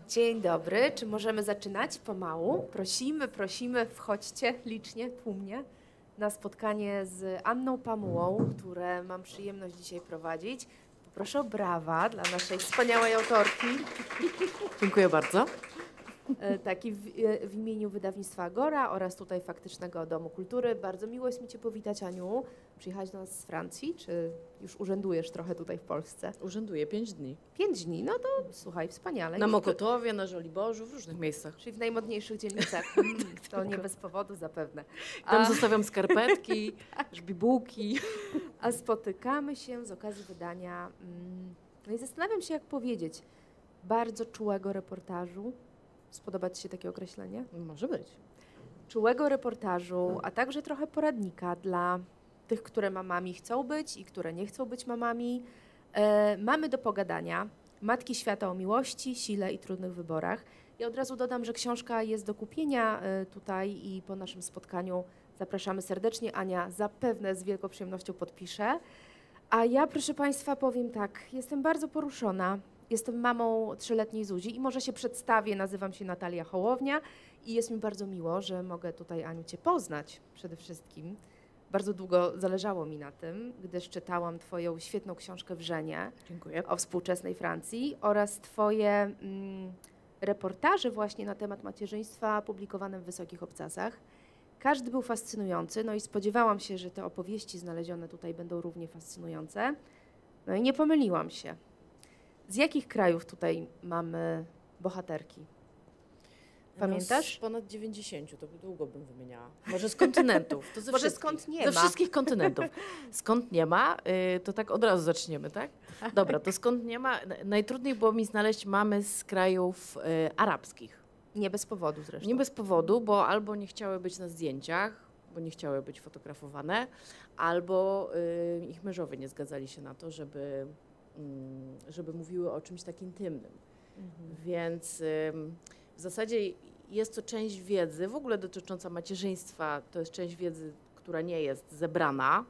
Dzień dobry, czy możemy zaczynać pomału? Prosimy, wchodźcie licznie, tłumnie na spotkanie z Anną Pamułą, które mam przyjemność dzisiaj prowadzić. Poproszę o brawa dla naszej wspaniałej autorki. Dziękuję bardzo. Tak, i w imieniu wydawnictwa Agora oraz tutaj Faktycznego Domu Kultury. Bardzo miło jest mi Cię powitać, Aniu. Przyjechałaś do nas z Francji, czy już urzędujesz trochę tutaj w Polsce? Urzęduję 5 dni. 5 dni, no to słuchaj, wspaniale. Na Mokotowie, na Żoliborzu, w różnych miejscach. Czyli w najmodniejszych dzielnicach. To nie bez powodu zapewne. Tam zostawiam skarpetki, żbibułki. A spotykamy się z okazji wydania, no i zastanawiam się, jak powiedzieć, bardzo czułego reportażu. Spodoba Ci się takie określenie? Może być. Czułego reportażu, a także trochę poradnika dla tych, które mamami chcą być i które nie chcą być mamami. Mamy do pogadania Matki Świata o miłości, sile i trudnych wyborach. Ja od razu dodam, że książka jest do kupienia tutaj i po naszym spotkaniu zapraszamy serdecznie. Ania zapewne z wielką przyjemnością podpisze. A ja, proszę Państwa, powiem tak, jestem bardzo poruszona. Jestem mamą 3-letniej Zuzi i może się przedstawię, nazywam się Natalia Hołownia i jest mi bardzo miło, że mogę tutaj, Aniu, Cię poznać przede wszystkim. Bardzo długo zależało mi na tym, gdyż czytałam Twoją świetną książkę Wrzenie. Dziękuję. O współczesnej Francji oraz Twoje reportaże właśnie na temat macierzyństwa publikowane w Wysokich Obcasach. Każdy był fascynujący, no i spodziewałam się, że te opowieści znalezione tutaj będą równie fascynujące. No i nie pomyliłam się. Z jakich krajów tutaj mamy bohaterki? Pamiętasz? No, z ponad 90, to długo bym wymieniała. Może z kontynentów. To Może skąd nie ma? Ze wszystkich kontynentów. Skąd nie ma, to tak od razu zaczniemy, tak? Dobra, to skąd nie ma, najtrudniej było mi znaleźć mamy z krajów arabskich. Nie bez powodu zresztą. Nie bez powodu, bo albo nie chciały być na zdjęciach, bo nie chciały być fotografowane, albo ich mężowie nie zgadzali się na to, żeby mówiły o czymś tak intymnym. Więc w zasadzie jest to część wiedzy, w ogóle dotycząca macierzyństwa, to jest część wiedzy, która nie jest zebrana,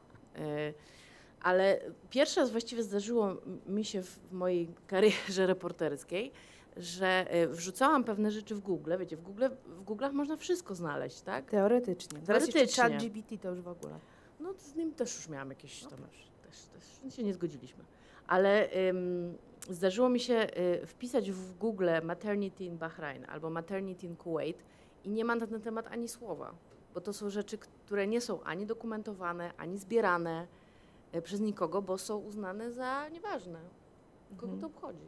ale pierwszy raz właściwie zdarzyło mi się w mojej karierze reporterskiej, że wrzucałam pewne rzeczy w Google. Wiecie, w Google'ach można wszystko znaleźć, tak? Teoretycznie. Teraz jeszcze ChatGPT to już w ogóle. No z nim też już miałam jakieś tam też się nie zgodziliśmy. Ale zdarzyło mi się wpisać w Google maternity in Bahrain albo maternity in Kuwait i nie ma na ten temat ani słowa, bo to są rzeczy, które nie są ani dokumentowane, ani zbierane przez nikogo, bo są uznane za nieważne. Kogo to obchodzi?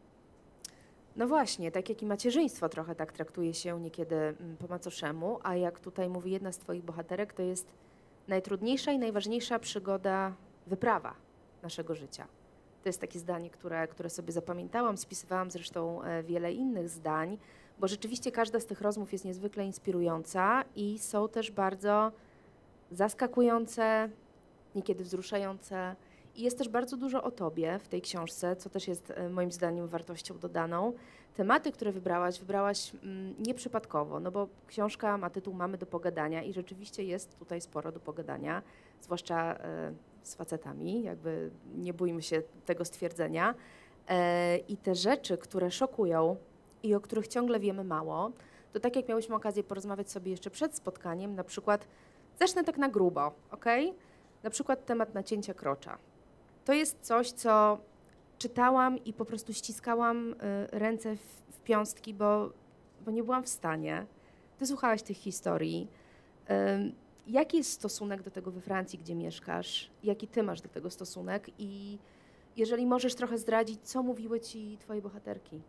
No właśnie, tak jak i macierzyństwo trochę tak traktuje się niekiedy po macoszemu, a jak tutaj mówi jedna z Twoich bohaterek, to jest najtrudniejsza i najważniejsza przygoda, wyprawa naszego życia. To jest takie zdanie, które sobie zapamiętałam, spisywałam zresztą wiele innych zdań, bo rzeczywiście każda z tych rozmów jest niezwykle inspirująca i są też bardzo zaskakujące, niekiedy wzruszające. I jest też bardzo dużo o Tobie w tej książce, co też jest moim zdaniem wartością dodaną. Tematy, które wybrałaś nieprzypadkowo, no bo książka ma tytuł Mamy do pogadania i rzeczywiście jest tutaj sporo do pogadania, zwłaszcza z facetami, jakby nie bójmy się tego stwierdzenia. I te rzeczy, które szokują i o których ciągle wiemy mało, to tak jak miałyśmy okazję porozmawiać sobie jeszcze przed spotkaniem, na przykład, zacznę tak na grubo, okej? Na przykład temat nacięcia krocza. To jest coś, co czytałam i po prostu ściskałam ręce w piąstki, bo nie byłam w stanie. Ty słuchałaś tych historii. Jaki jest stosunek do tego we Francji, gdzie mieszkasz? Jaki ty masz do tego stosunek? I jeżeli możesz trochę zdradzić, co mówiły ci twoje bohaterki?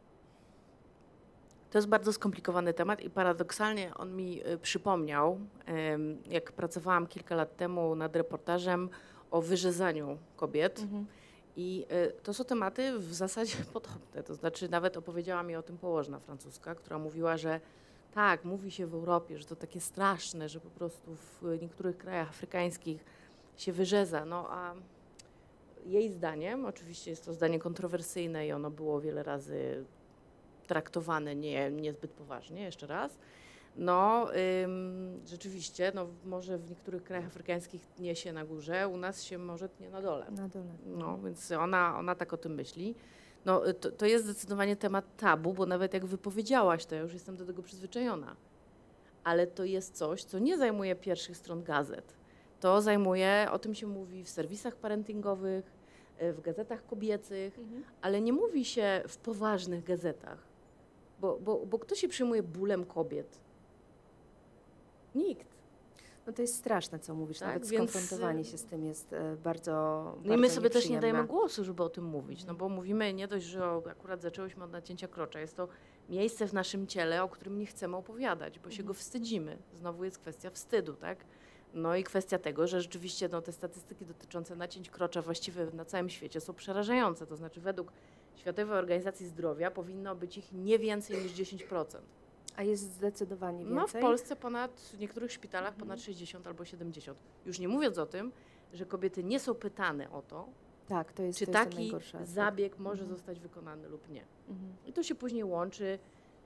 To jest bardzo skomplikowany temat i paradoksalnie on mi przypomniał, jak pracowałam kilka lat temu nad reportażem o wyrzezaniu kobiet. I to są tematy w zasadzie podobne. To znaczy nawet opowiedziała mi o tym położna francuska, która mówiła, że tak, mówi się w Europie, że to takie straszne, że po prostu w niektórych krajach afrykańskich się wyrzeza. No a jej zdaniem, oczywiście jest to zdanie kontrowersyjne i ono było wiele razy traktowane niezbyt poważnie, jeszcze raz. No, rzeczywiście, no, może w niektórych krajach afrykańskich tnie się na górze, u nas się może tnie na dole. Na dole. No, więc ona tak o tym myśli. No, to jest zdecydowanie temat tabu, bo nawet jak wypowiedziałaś to, ja już jestem do tego przyzwyczajona. Ale to jest coś, co nie zajmuje pierwszych stron gazet. To zajmuje, o tym się mówi w serwisach parentingowych, w gazetach kobiecych, ale nie mówi się w poważnych gazetach. Bo kto się przejmuje bólem kobiet? Nikt. No to jest straszne, co mówisz, Tak, nawet więc, skonfrontowanie się z tym jest bardzo, No i my bardzo sobie też nie nieprzyjemne. dajemy głosu, żeby o tym mówić, no bo mówimy nie dość, że akurat zaczęłyśmy od nacięcia krocza. Jest to miejsce w naszym ciele, o którym nie chcemy opowiadać, bo się go wstydzimy. Znowu jest kwestia wstydu, tak? No i kwestia tego, że rzeczywiście no, te statystyki dotyczące nacięć krocza właściwie na całym świecie są przerażające. To znaczy według Światowej Organizacji Zdrowia powinno być ich nie więcej niż 10%. A jest zdecydowanie więcej? No w Polsce w niektórych szpitalach ponad 60 albo 70. Już nie mówiąc o tym, że kobiety nie są pytane o to, Tak, to jest czy to jest ten taki najgorszy aspekt. zabieg może zostać wykonany lub nie. I to się później łączy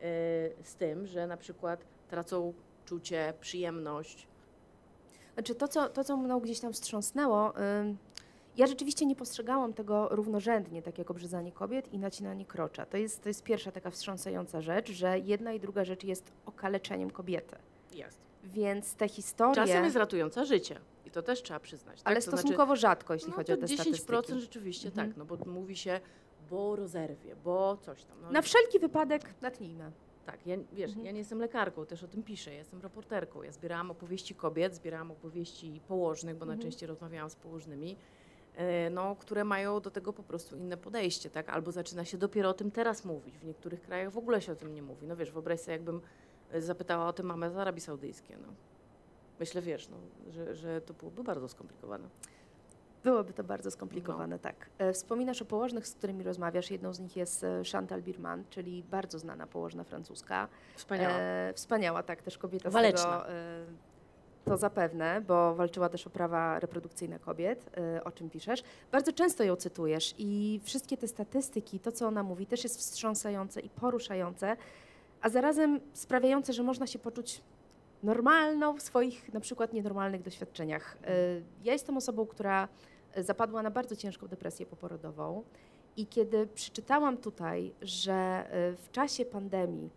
z tym, że na przykład tracą czucie, przyjemność. Znaczy to, co mną gdzieś tam wstrząsnęło, ja rzeczywiście nie postrzegałam tego równorzędnie, tak jak obrzezanie kobiet i nacinanie krocza. To jest pierwsza taka wstrząsająca rzecz, że jedna i druga rzecz jest okaleczeniem kobiety. Jest. Więc te historie... Czasem jest ratująca życie. I to też trzeba przyznać. Ale tak? To stosunkowo rzadko, jeśli no chodzi o to te 10% statystyki. rzeczywiście tak, no bo mówi się, bo rozerwie, bo coś tam. No, Na wszelki wypadek natnijmy. tak, ja nie jestem lekarką, też o tym piszę, ja jestem reporterką. Ja zbierałam opowieści kobiet, zbierałam opowieści położnych, bo najczęściej rozmawiałam z położnymi, no, które mają do tego po prostu inne podejście, tak? Albo zaczyna się dopiero o tym teraz mówić. W niektórych krajach w ogóle się o tym nie mówi. No wiesz, wyobraź sobie, jakbym zapytała o tym mamę z Arabii Saudyjskiej, no. Myślę, wiesz, no, że to byłoby bardzo skomplikowane. Byłoby to bardzo skomplikowane, tak. Wspominasz o położnych, z którymi rozmawiasz. Jedną z nich jest Chantal Birman, czyli bardzo znana położna francuska. Wspaniała. Wspaniała, tak, też kobieta Waleczna. z tego, to zapewne, bo walczyła też o prawa reprodukcyjne kobiet, o czym piszesz. Bardzo często ją cytujesz i wszystkie te statystyki, to co ona mówi, też jest wstrząsające i poruszające, a zarazem sprawiające, że można się poczuć normalną w swoich na przykład nienormalnych doświadczeniach. Ja jestem osobą, która zapadła na bardzo ciężką depresję poporodową i kiedy przeczytałam tutaj, że w czasie pandemii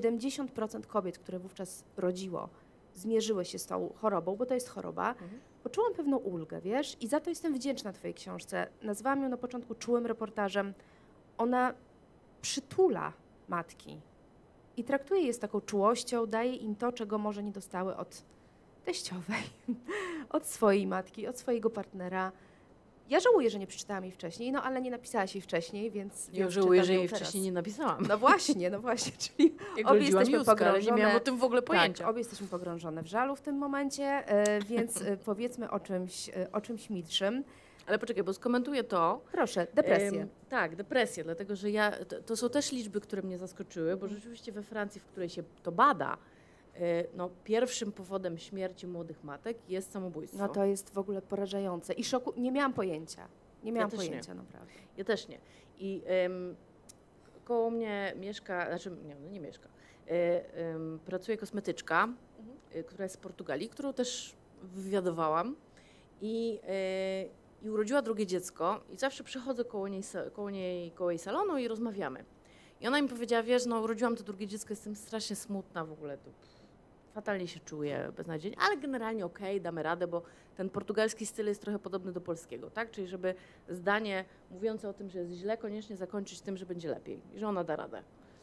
70% kobiet, które wówczas rodziło, zmierzyły się z tą chorobą, bo to jest choroba, poczułam pewną ulgę, wiesz, i za to jestem wdzięczna Twojej książce. Nazwałam ją na początku czułym reportażem. Ona przytula matki i traktuje je z taką czułością, daje im to, czego może nie dostały od teściowej, od swojej matki, od swojego partnera. Ja żałuję, że nie przeczytałam jej wcześniej, no ale nie napisałaś jej wcześniej, więc Ja żałuję, czytam że ją jej teraz. wcześniej nie napisałam. No właśnie, czyli Jak obie rodziłam jesteśmy Józka, ale nie pogrążone. miałam o tym w ogóle pojęcia. Tak, obie jesteśmy pogrążone w żalu w tym momencie, więc powiedzmy o czymś milszym. Ale poczekaj, bo skomentuję to. Proszę, depresję. Tak, depresję, dlatego że to są też liczby, które mnie zaskoczyły, bo rzeczywiście we Francji, w której się to bada, no, pierwszym powodem śmierci młodych matek jest samobójstwo. No to jest w ogóle porażające i szoku, nie miałam pojęcia. Nie miałam też nie. pojęcia, naprawdę. Ja też nie. I koło mnie mieszka, znaczy nie mieszka, pracuje kosmetyczka, która jest z Portugalii, którą też wywiadowałam i urodziła drugie dziecko i zawsze przychodzę koło jej salonu i rozmawiamy. I ona mi powiedziała, wiesz, no urodziłam to drugie dziecko, jestem strasznie smutna w ogóle, to fatalnie się czuję, beznadziejnie, ale generalnie okej, damy radę, bo ten portugalski styl jest trochę podobny do polskiego, tak? Czyli żeby zdanie mówiące o tym, że jest źle, koniecznie zakończyć tym, że będzie lepiej i że ona da radę.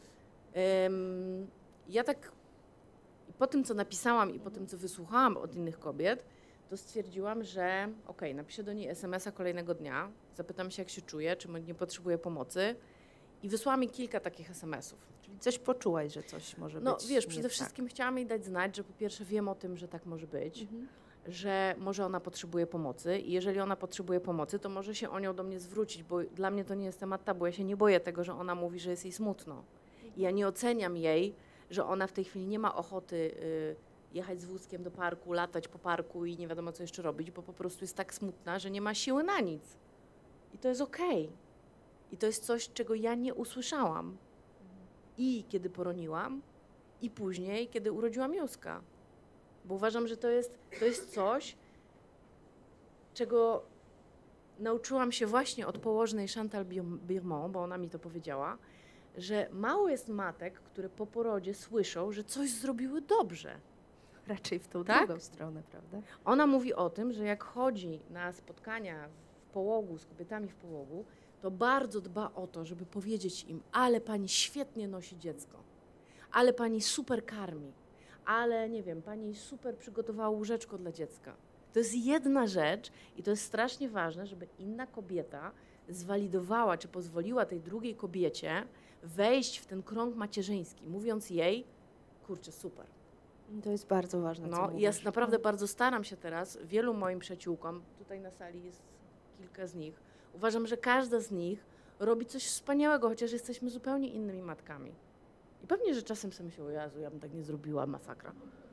Ja tak po tym, co napisałam i po tym, co wysłuchałam od innych kobiet, to stwierdziłam, że napiszę do niej SMS-a kolejnego dnia, zapytam się, jak się czuje, czy nie potrzebuje pomocy i wysłałam mi kilka takich SMS-ów. Czyli coś poczułaś, że coś może być. No wiesz, nie przede tak. wszystkim chciałam jej dać znać, że po pierwsze wiem o tym, że tak może być, że może ona potrzebuje pomocy i jeżeli ona potrzebuje pomocy, to może się o nią do mnie zwrócić, bo dla mnie to nie jest temat tabu, ja się nie boję tego, że ona mówi, że jest jej smutno. I ja nie oceniam jej, że ona w tej chwili nie ma ochoty jechać z wózkiem do parku, latać po parku i nie wiadomo co jeszcze robić, bo po prostu jest tak smutna, że nie ma siły na nic. I to jest okej. I to jest coś, czego ja nie usłyszałam. I kiedy poroniłam, i później, kiedy urodziłam Józka. Bo uważam, że to jest coś, czego nauczyłam się właśnie od położnej Chantal Birman, bo ona mi to powiedziała, że mało jest matek, które po porodzie słyszą, że coś zrobiły dobrze. Raczej w tą Tak? drugą stronę, prawda? Ona mówi o tym, że jak chodzi na spotkania w połogu, z kobietami w połogu, to bardzo dba o to, żeby powiedzieć im, ale pani świetnie nosi dziecko, ale pani super karmi, ale nie wiem, pani super przygotowała łóżeczko dla dziecka. To jest jedna rzecz i to jest strasznie ważne, żeby inna kobieta zwalidowała, czy pozwoliła tej drugiej kobiecie wejść w ten krąg macierzyński, mówiąc jej, kurczę, super. To jest bardzo ważne, co No i mówisz. ja naprawdę bardzo staram się teraz, wielu moim przyjaciółkom, tutaj na sali jest kilka z nich, uważam, że każda z nich robi coś wspaniałego, chociaż jesteśmy zupełnie innymi matkami. I pewnie, że czasem sobie myślę, o Jezu, ja bym tak nie zrobiła, masakra.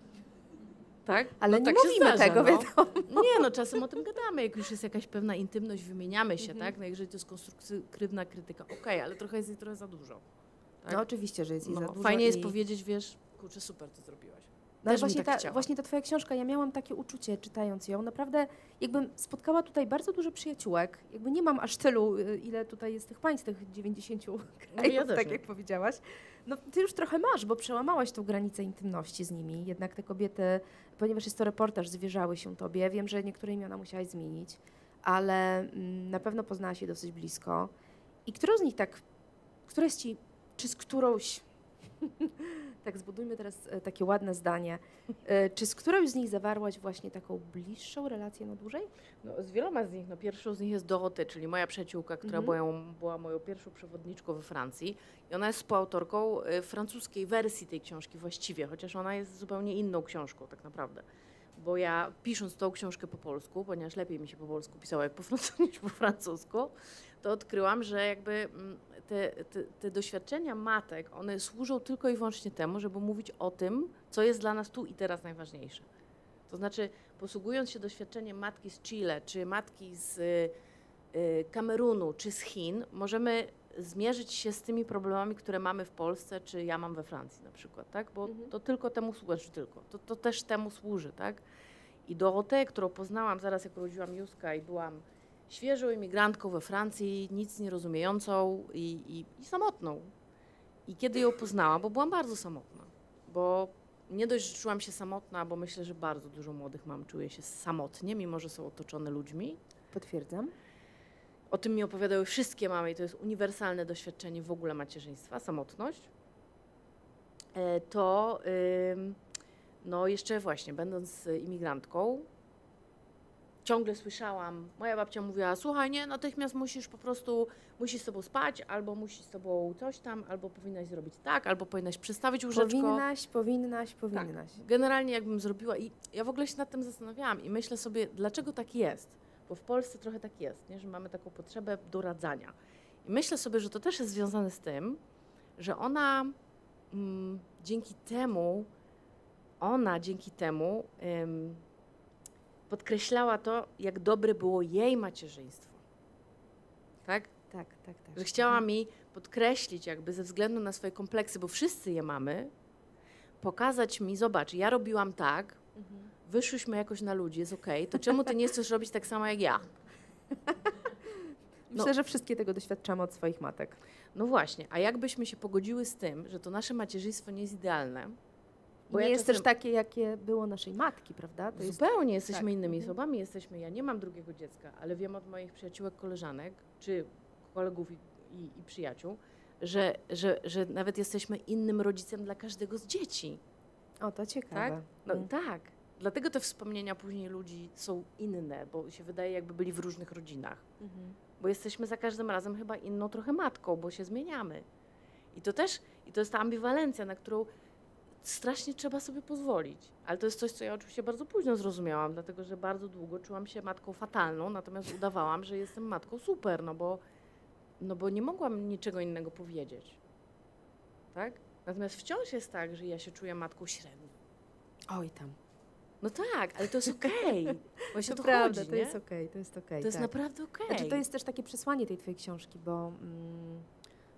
Tak? Ale no, nie tak się mówimy zdarza, tego, no. wiadomo. Nie, no czasem o tym gadamy, jak już jest jakaś pewna intymność, wymieniamy się, tak? No jeżeli to jest konstruktywna krytyka, okej, ale trochę jest jej trochę za dużo. Tak? No oczywiście, że jest jej za dużo. Fajnie jest i... powiedzieć, wiesz, kurczę, super to zrobiłaś. No ale Też bym właśnie, tak chciała. właśnie ta twoja książka, ja miałam takie uczucie czytając ją, naprawdę jakbym spotkała tutaj bardzo dużo przyjaciółek, jakby nie mam aż tylu, ile tutaj jest tych państw, tych 90 krajów, ja też tak nie. jak powiedziałaś. No ty już trochę masz, bo przełamałaś tą granicę intymności z nimi, jednak te kobiety, ponieważ jest to reportaż, zwierzały się tobie, wiem, że niektóre imiona musiałaś zmienić, ale na pewno poznałaś je dosyć blisko. I którą z nich tak, która jest ci, czy z którąś... Tak, zbudujmy teraz takie ładne zdanie. Czy z którąś z nich zawarłaś właśnie taką bliższą relację na dłużej? No, z wieloma z nich, no pierwszą z nich jest Dorothée, czyli moja przyjaciółka, która była moją pierwszą przewodniczką we Francji i ona jest współautorką francuskiej wersji tej książki właściwie, chociaż ona jest zupełnie inną książką tak naprawdę. Bo ja pisząc tą książkę po polsku, ponieważ lepiej mi się po polsku pisało jak po francusku niż po francusku, to odkryłam, że jakby te doświadczenia matek, one służą tylko i wyłącznie temu, żeby mówić o tym, co jest dla nas tu i teraz najważniejsze. To znaczy, posługując się doświadczeniem matki z Chile, czy matki z Kamerunu, czy z Chin, możemy zmierzyć się z tymi problemami, które mamy w Polsce, czy ja mam we Francji na przykład, tak? Bo to tylko temu służy, to też temu służy, tak? I Dorothée, którą poznałam zaraz, jak urodziłam Józka i byłam świeżą imigrantką we Francji, nic nie rozumiejącą i samotną. I kiedy ją poznałam, bo byłam bardzo samotna, bo nie dość, że czułam się samotna, bo myślę, że bardzo dużo młodych mam czuje się samotnie, mimo że są otoczone ludźmi. Potwierdzam. O tym mi opowiadały wszystkie mamy i to jest uniwersalne doświadczenie w ogóle macierzyństwa, samotność. To no jeszcze właśnie, będąc imigrantką, ciągle słyszałam, moja babcia mówiła, słuchaj, nie, natychmiast musisz z tobą spać, albo musisz z tobą coś tam, albo powinnaś zrobić tak, albo powinnaś przystawić łóżeczko. Powinnaś. Tak. Generalnie jakbym zrobiła i ja w ogóle się nad tym zastanawiałam i myślę sobie, dlaczego tak jest, bo w Polsce trochę tak jest, nie? Że mamy taką potrzebę doradzania. I myślę sobie, że to też jest związane z tym, że ona dzięki temu podkreślała to, jak dobre było jej macierzyństwo. Tak? Tak. Że chciała mi podkreślić jakby ze względu na swoje kompleksy, bo wszyscy je mamy, pokazać mi, zobacz, ja robiłam tak, wyszłyśmy jakoś na ludzi, jest okej, to czemu ty nie chcesz robić tak samo jak ja? Myślę, że wszystkie tego doświadczamy od swoich matek. No właśnie, a jakbyśmy się pogodziły z tym, że to nasze macierzyństwo nie jest idealne, bo nie jest też takie, jakie było naszej matki, prawda? To zupełnie jesteśmy tak. innymi osobami, ja nie mam drugiego dziecka, ale wiem od moich przyjaciółek, koleżanek, czy kolegów i przyjaciół, że nawet jesteśmy innym rodzicem dla każdego z dzieci. O, to ciekawe. Tak? No, tak. Dlatego te wspomnienia później ludzi są inne, bo się wydaje, jakby byli w różnych rodzinach. Bo jesteśmy za każdym razem chyba inną trochę matką, bo się zmieniamy. I to jest ta ambiwalencja, na którą strasznie trzeba sobie pozwolić. Ale to jest coś, co ja oczywiście bardzo późno zrozumiałam, dlatego że bardzo długo czułam się matką fatalną, natomiast udawałam, że jestem matką super, no bo nie mogłam niczego innego powiedzieć. Tak? Natomiast wciąż jest tak, że ja się czuję matką średnią. Oj tam. No tak, ale to jest okej. Bo się To to prawda, chodzi, to nie? jest okej, to jest okej. To jest tak. naprawdę okej. Znaczy, to jest też takie przesłanie tej twojej książki, bo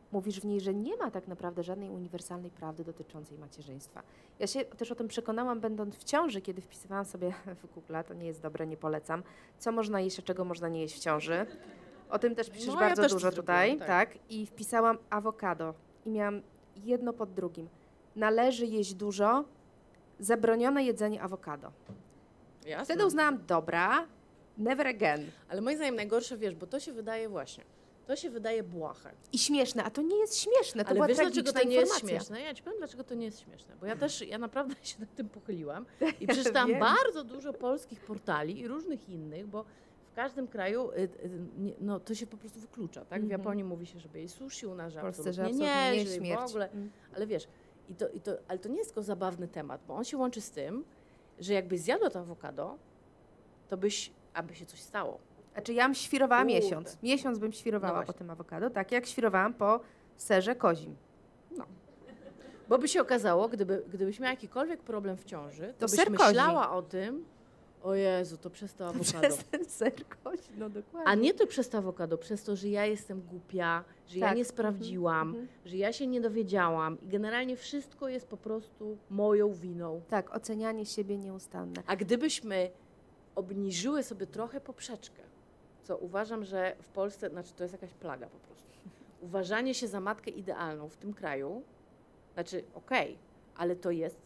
mówisz w niej, że nie ma tak naprawdę żadnej uniwersalnej prawdy dotyczącej macierzyństwa. Ja się też o tym przekonałam, będąc w ciąży, kiedy wpisywałam sobie w Google, to nie jest dobre, nie polecam, co można jeść, a czego można nie jeść w ciąży. O tym też piszesz No, ja bardzo też to dużo tutaj, zrobiłam, tak. I wpisałam awokado i miałam jedno pod drugim. Należy jeść dużo, zabronione jedzenie awokado. Jasne. Wtedy uznałam, dobra, never again. Ale moim zdaniem najgorsze, wiesz, bo to się wydaje właśnie, to się wydaje błahe. I śmieszne, a to nie jest śmieszne, to Ale była wiesz, dlaczego tragiczna to nie jest informacja. śmieszne? Ja ci powiem, dlaczego to nie jest śmieszne. Bo ja naprawdę się nad tym pochyliłam i przeczytałam Wiem. bardzo dużo polskich portali i różnych innych, bo w każdym kraju no, to się po prostu wyklucza, tak? W Japonii mówi się, żeby jeść sushi, u nas, że W Polsce, że absolutnie absolutnie nie, nie że śmierć. w ogóle. Ale wiesz, ale to nie jest tylko zabawny temat, bo on się łączy z tym, że jakbyś zjadła to awokado, to aby się coś stało. Znaczy ja bym świrowała Kurde. miesiąc. Miesiąc bym świrowała No po właśnie. tym awokado, tak jak świrowałam po serze kozim. Bo by się okazało, gdybyś miała jakikolwiek problem w ciąży, to byś ser kozi. myślała o tym, o Jezu, to przez to awokado. Przez ten ser kozi, no dokładnie. A nie to przez to awokado, przez to, że ja jestem głupia, że ja Tak. nie sprawdziłam, że ja się nie dowiedziałam i generalnie wszystko jest po prostu moją winą. Tak, ocenianie siebie nieustanne. A gdybyśmy obniżyły sobie trochę poprzeczkę, co uważam, że w Polsce, znaczy to jest jakaś plaga po prostu, uważanie się za matkę idealną w tym kraju, znaczy okej, ale to jest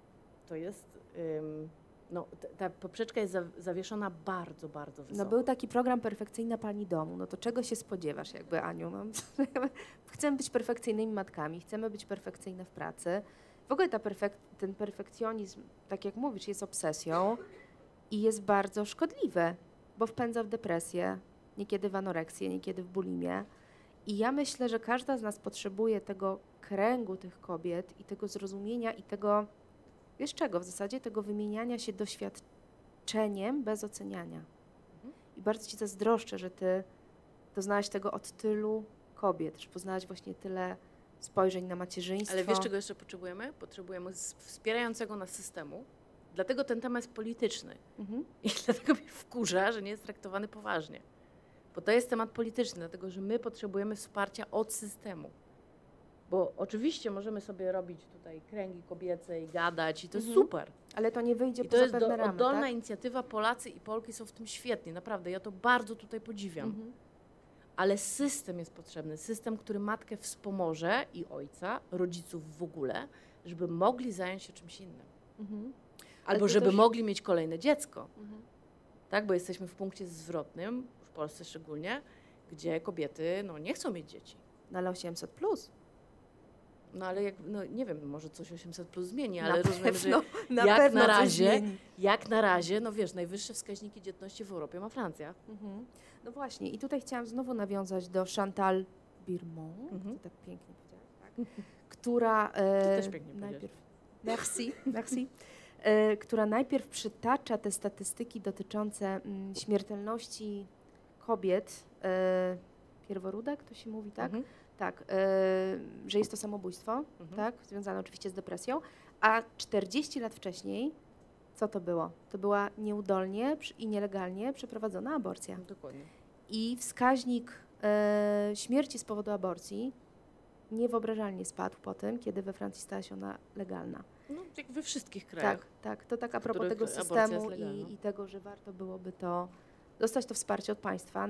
no, ta poprzeczka jest zawieszona bardzo, bardzo wysoko. No był taki program Perfekcyjna Pani Domu, no to czego się spodziewasz jakby, Aniu? No, chcemy być perfekcyjnymi matkami, chcemy być perfekcyjne w pracy. W ogóle ten perfekcjonizm, tak jak mówisz, jest obsesją i jest bardzo szkodliwy, bo wpędza w depresję, niekiedy w anoreksję, niekiedy w bulimię. I ja myślę, że każda z nas potrzebuje tego kręgu tych kobiet i tego zrozumienia i tego, wiesz czego, w zasadzie tego wymieniania się doświadczeniem bez oceniania. I bardzo Ci zazdroszczę, że Ty doznałaś tego od tylu kobiet, że poznałaś właśnie tyle spojrzeń na macierzyństwo. Ale wiesz, czego jeszcze potrzebujemy? Potrzebujemy wspierającego nas systemu. Dlatego ten temat jest polityczny. I dlatego mnie wkurza, że nie jest traktowany poważnie. Bo to jest temat polityczny, dlatego że my potrzebujemy wsparcia od systemu. Bo oczywiście możemy sobie robić tutaj kręgi kobiece i gadać i to jest super. Ale to nie wyjdzie I to poza jest pewne ramy, oddolna tak? inicjatywa. Polacy i Polki są w tym świetni, naprawdę. Ja to bardzo tutaj podziwiam. Ale system jest potrzebny. System, który matkę wspomoże i ojca, rodziców w ogóle, żeby mogli zająć się czymś innym. Albo to żeby też- mogli mieć kolejne dziecko. Tak, bo jesteśmy w punkcie zwrotnym, w Polsce szczególnie, gdzie kobiety nie chcą mieć dzieci. No ale 800 plus. No ale nie wiem, może coś 800 plus zmieni, ale rozumiem, że na jak pewno na coś razie, zmieni. no wiesz, najwyższe wskaźniki dzietności w Europie ma Francja. No właśnie, i tutaj chciałam znowu nawiązać do Chantal Birmont, ty tak pięknie powiedziałaś, tak? Która też pięknie najpierw, merci, która najpierw przytacza te statystyki dotyczące śmiertelności kobiet, pierworódek, to się mówi, tak? Tak, że jest to samobójstwo, tak? Związane oczywiście z depresją, a 40 lat wcześniej, co to było? To była nieudolnie i nielegalnie przeprowadzona aborcja. Dokładnie. I wskaźnik śmierci z powodu aborcji niewyobrażalnie spadł po tym, kiedy we Francji stała się ona legalna. No, jak we wszystkich krajach. Tak, to tak a propos których tego aborcja jest systemu legalna. i tego, że warto byłoby dostać to wsparcie od państwa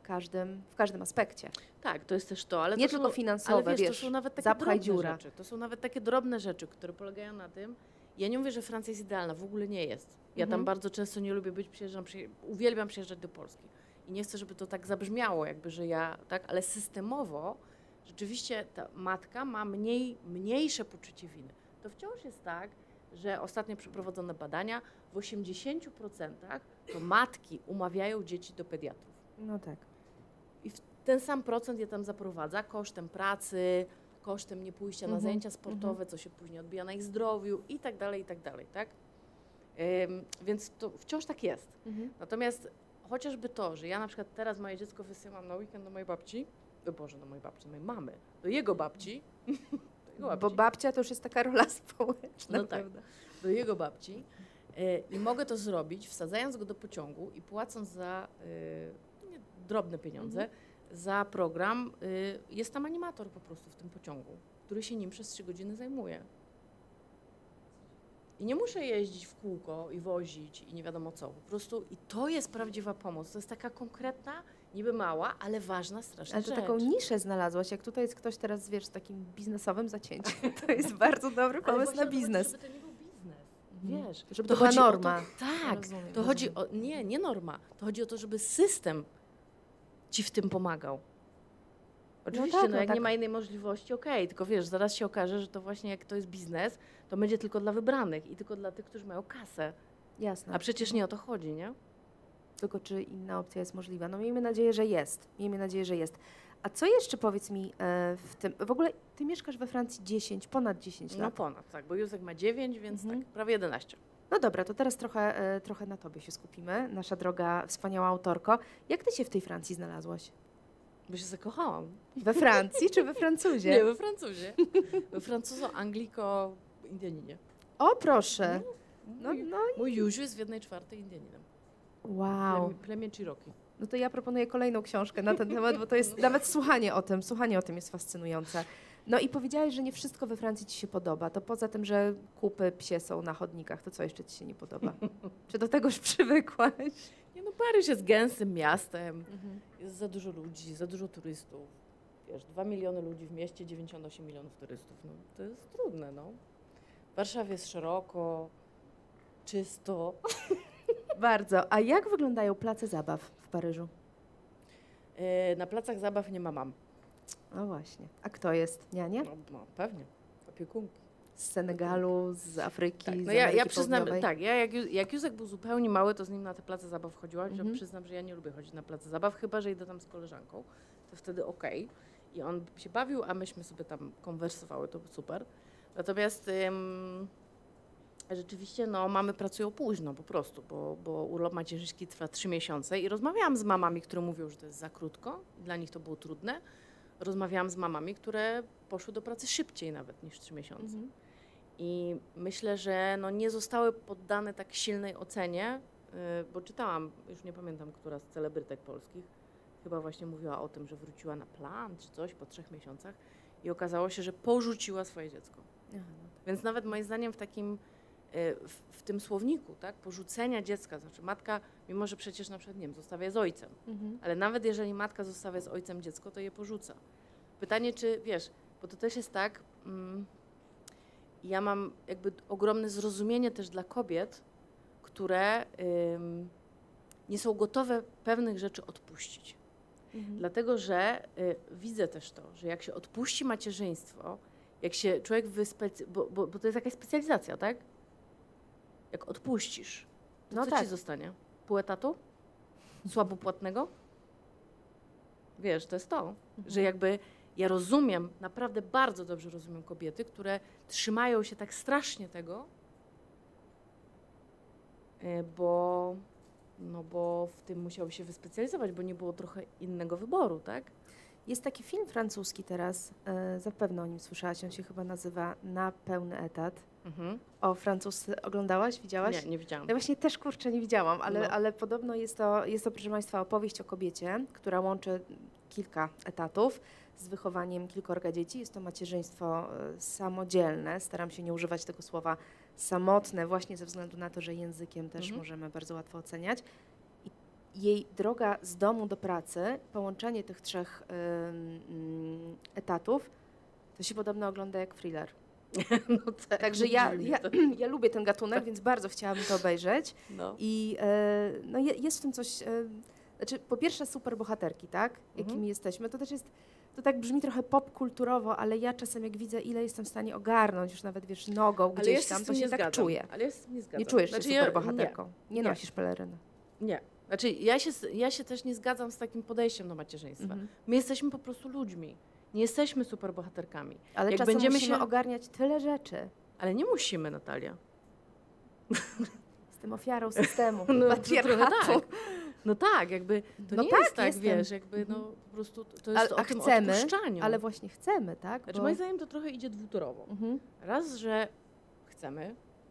w każdym aspekcie. Tak, to jest też to, ale Nie to tylko są, finansowe, ale wiesz, wiesz, to są nawet takie zapchaj drobne dziura. rzeczy. To są nawet takie drobne rzeczy, które polegają na tym. Ja nie mówię, że Francja jest idealna, w ogóle nie jest. Ja tam bardzo często nie lubię być, uwielbiam przyjeżdżać do Polski. I nie chcę, żeby to tak zabrzmiało, jakby, że ja, tak, ale systemowo rzeczywiście ta matka ma mniejsze poczucie winy. To wciąż jest tak, że ostatnio przeprowadzone badania w 80% to matki umawiają dzieci do pediatrów. No tak. I ten sam procent je tam zaprowadza kosztem pracy, kosztem niepójścia na zajęcia sportowe, co się później odbija na ich zdrowiu i tak dalej, tak? Więc to wciąż tak jest. Natomiast chociażby to, że ja na przykład teraz moje dziecko wysyłam na weekend do mojej babci, do mojej mamy, do jego babci, Bo babcia to już jest taka rola społeczna, no tak, prawda? do jego babci i mogę to zrobić, wsadzając go do pociągu i płacąc za drobne pieniądze, za program jest tam animator po prostu w tym pociągu, który się nim przez 3 godziny zajmuje. I nie muszę jeździć w kółko i wozić i nie wiadomo co. Po prostu i to jest prawdziwa pomoc. To jest taka konkretna, niby mała, ale ważna strasznie Ale to rzecz. taką niszę znalazłaś, jak tutaj jest ktoś teraz, wiesz, z takim biznesowym zacięciem. To jest bardzo dobry pomysł na biznes. Żeby to nie był biznes, wiesz. Żeby to była norma. Tak, Rozumiem, to chodzi o, nie norma. To chodzi o to, żeby system ci w tym pomagał. Oczywiście, tak, jak tak. nie ma innej możliwości, okej, tylko wiesz, zaraz się okaże, że to właśnie jak to jest biznes, to będzie tylko dla wybranych i tylko dla tych, którzy mają kasę. Jasne. A przecież nie o to chodzi, nie? Tylko czy inna opcja jest możliwa? No miejmy nadzieję, że jest. Miejmy nadzieję, że jest. A co jeszcze, powiedz mi, w tym... W ogóle ty mieszkasz we Francji ponad 10 No lat. ponad, tak, bo Józek ma 9, więc tak, prawie 11. No dobra, to teraz trochę na tobie się skupimy, nasza droga, wspaniała autorko. Jak ty się w tej Francji znalazłaś? Bo się zakochałam. We Francji czy we Francuzie? Nie, we Francuzie. We Francuzo-Angliko-Indianinie. O, proszę. No, Mój Józiu jest w 1/4 Indianinem. wow. Plemię Cherokee. No to ja proponuję kolejną książkę na ten temat, bo to jest nawet słuchanie o tym jest fascynujące. No i powiedziałaś, że nie wszystko we Francji ci się podoba. To poza tym, że kupy psie są na chodnikach, to co jeszcze ci się nie podoba? Czy do tego już przywykłaś? Nie no, Paryż jest gęstym miastem, jest za dużo ludzi, za dużo turystów. Wiesz, 2 miliony ludzi w mieście, 98 milionów turystów. No, to jest trudne, no. W Warszawie jest szeroko, czysto. Bardzo. A jak wyglądają place zabaw w Paryżu? Na placach zabaw nie ma mam. No właśnie. A kto jest? Nianie? No pewnie, opiekunki. Z Senegalu, z Afryki, Tak, z no Ameryki ja przyznam, Południowej? tak, jak Józek był zupełnie mały, to z nim na te place zabaw chodziłam, że przyznam, że ja nie lubię chodzić na place zabaw, chyba że idę tam z koleżanką, to wtedy okej. I on się bawił, a myśmy sobie tam konwersowały, to super. Natomiast rzeczywiście no, mamy pracują późno po prostu, bo urlop macierzyński trwa 3 miesiące i rozmawiałam z mamami, które mówią, że to jest za krótko, dla nich to było trudne. Rozmawiałam z mamami, które poszły do pracy szybciej nawet niż 3 miesiące. I myślę, że no nie zostały poddane tak silnej ocenie, bo czytałam, już nie pamiętam, która z celebrytek polskich, chyba właśnie mówiła o tym, że wróciła na plan czy coś po 3 miesiącach i okazało się, że porzuciła swoje dziecko. Aha, no tak. Więc nawet moim zdaniem w takim, w tym słowniku, tak, porzucenia dziecka, znaczy matka, mimo że przecież na przykład, nie wiem, zostawia z ojcem, ale nawet jeżeli matka zostawia z ojcem dziecko, to je porzuca. Pytanie, czy, wiesz, bo to też jest tak, ja mam jakby ogromne zrozumienie też dla kobiet, które nie są gotowe pewnych rzeczy odpuścić. Dlatego, że widzę też to, że jak się odpuści macierzyństwo, jak się człowiek bo to jest jakaś specjalizacja, tak? Jak odpuścisz, to No co tak. ci zostanie? Pół etatu? Słabo płatnego? Wiesz, to jest to, że jakby ja rozumiem, naprawdę bardzo dobrze rozumiem kobiety, które trzymają się tak strasznie tego, bo w tym musiały się wyspecjalizować, bo nie było trochę innego wyboru, tak? Jest taki film francuski teraz, zapewne o nim słyszałaś, on się chyba nazywa Na pełny etat. O francuscy oglądałaś, widziałaś? Nie widziałam. Ja właśnie też, kurczę, nie widziałam, No. ale podobno jest to, proszę Państwa, opowieść o kobiecie, która łączy kilka etatów z wychowaniem kilkorga dzieci. Jest to macierzyństwo samodzielne, staram się nie używać tego słowa samotne, właśnie ze względu na to, że językiem też możemy bardzo łatwo oceniać. I jej droga z domu do pracy, połączenie tych 3 etatów, to się podobno ogląda jak thriller. No tak, Także ja lubię ten gatunek, więc bardzo chciałabym to obejrzeć. No. I no jest w tym coś, znaczy po pierwsze super bohaterki, tak? Jakimi jesteśmy. To też jest, to tak brzmi trochę popkulturowo, ale ja czasem jak widzę, ile jestem w stanie ogarnąć, już nawet wiesz, nogą Ale gdzieś ja się tam, z to tym się nie tak zgadzam. czuję. Ale ja się z tym nie zgadzam. Nie czujesz się Znaczy, super bohaterką. Nie nie. nosisz peleryny. Nie. Znaczy ja się też nie zgadzam z takim podejściem do macierzyństwa. My jesteśmy po prostu ludźmi. Nie jesteśmy super bohaterkami. Ale Jak czasem będziemy musimy ogarniać tyle rzeczy. Ale nie musimy, Natalia. Jestem ofiarą systemu, No, patriarchatu. trochę tak. No tak, jakby to No nie tak, jest tak, jestem. wiesz, jakby no po prostu to jest A o tym chcemy, odpuszczaniu. ale właśnie chcemy, tak? Znaczy moim zdaniem to trochę idzie dwutorowo. Raz, że chcemy,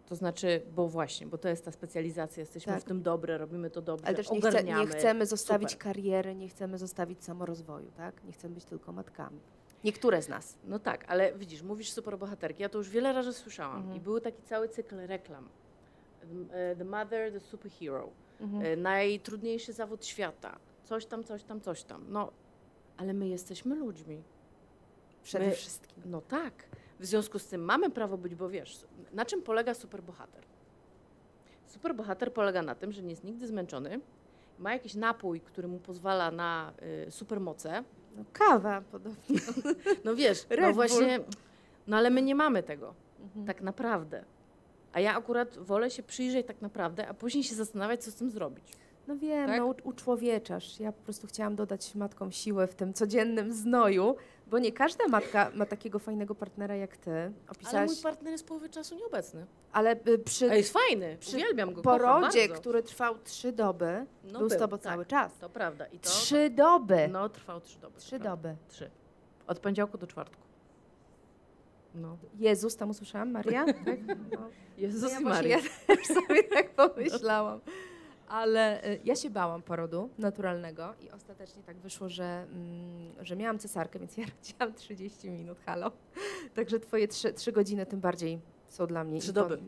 To znaczy, bo to jest ta specjalizacja, jesteśmy Tak. w tym dobre, robimy to dobrze, Ale też ogarniamy. nie chcemy zostawić Super. kariery, nie chcemy zostawić samorozwoju, tak? Nie chcemy być tylko matkami. Niektóre z nas. No tak, ale widzisz, mówisz superbohaterki, ja to już wiele razy słyszałam i był taki cały cykl reklam. The Mother, the Superhero. Najtrudniejszy zawód świata. Coś tam, coś tam, coś tam. No, ale my jesteśmy ludźmi. Przede wszystkim. No tak. W związku z tym mamy prawo być, bo wiesz, na czym polega superbohater? Superbohater polega na tym, że nie jest nigdy zmęczony, ma jakiś napój, który mu pozwala na supermoce. No, kawa podobnie. No wiesz, Red no Bull. właśnie, no ale my nie mamy tego, tak naprawdę. A ja akurat wolę się przyjrzeć tak naprawdę, a później się zastanawiać, co z tym zrobić. No wiem, Tak? no uczłowieczasz. Ja po prostu chciałam dodać matkom siłę w tym codziennym znoju, bo nie każda matka ma takiego fajnego partnera jak ty. Ale Opisałaś, mój partner jest połowę czasu nieobecny. ale przy A jest fajny, przy uwielbiam go, kocham porodzie, bardzo. który trwał 3 doby, No był z był, tobą tak. cały czas. To prawda. I to 3 doby. No, trwał 3 doby. 3 to prawda. doby. 3. Od poniedziałku do czwartku. No. Jezus, tam usłyszałam, Maria? Tak? No. Jezus Ja i właśnie Maria. ja też sobie tak pomyślałam. Ale ja się bałam porodu naturalnego i ostatecznie tak wyszło, że miałam cesarkę, więc ja rodziłam 30 minut, halo. Także twoje 3 godziny tym bardziej są dla mnie. 3 doby.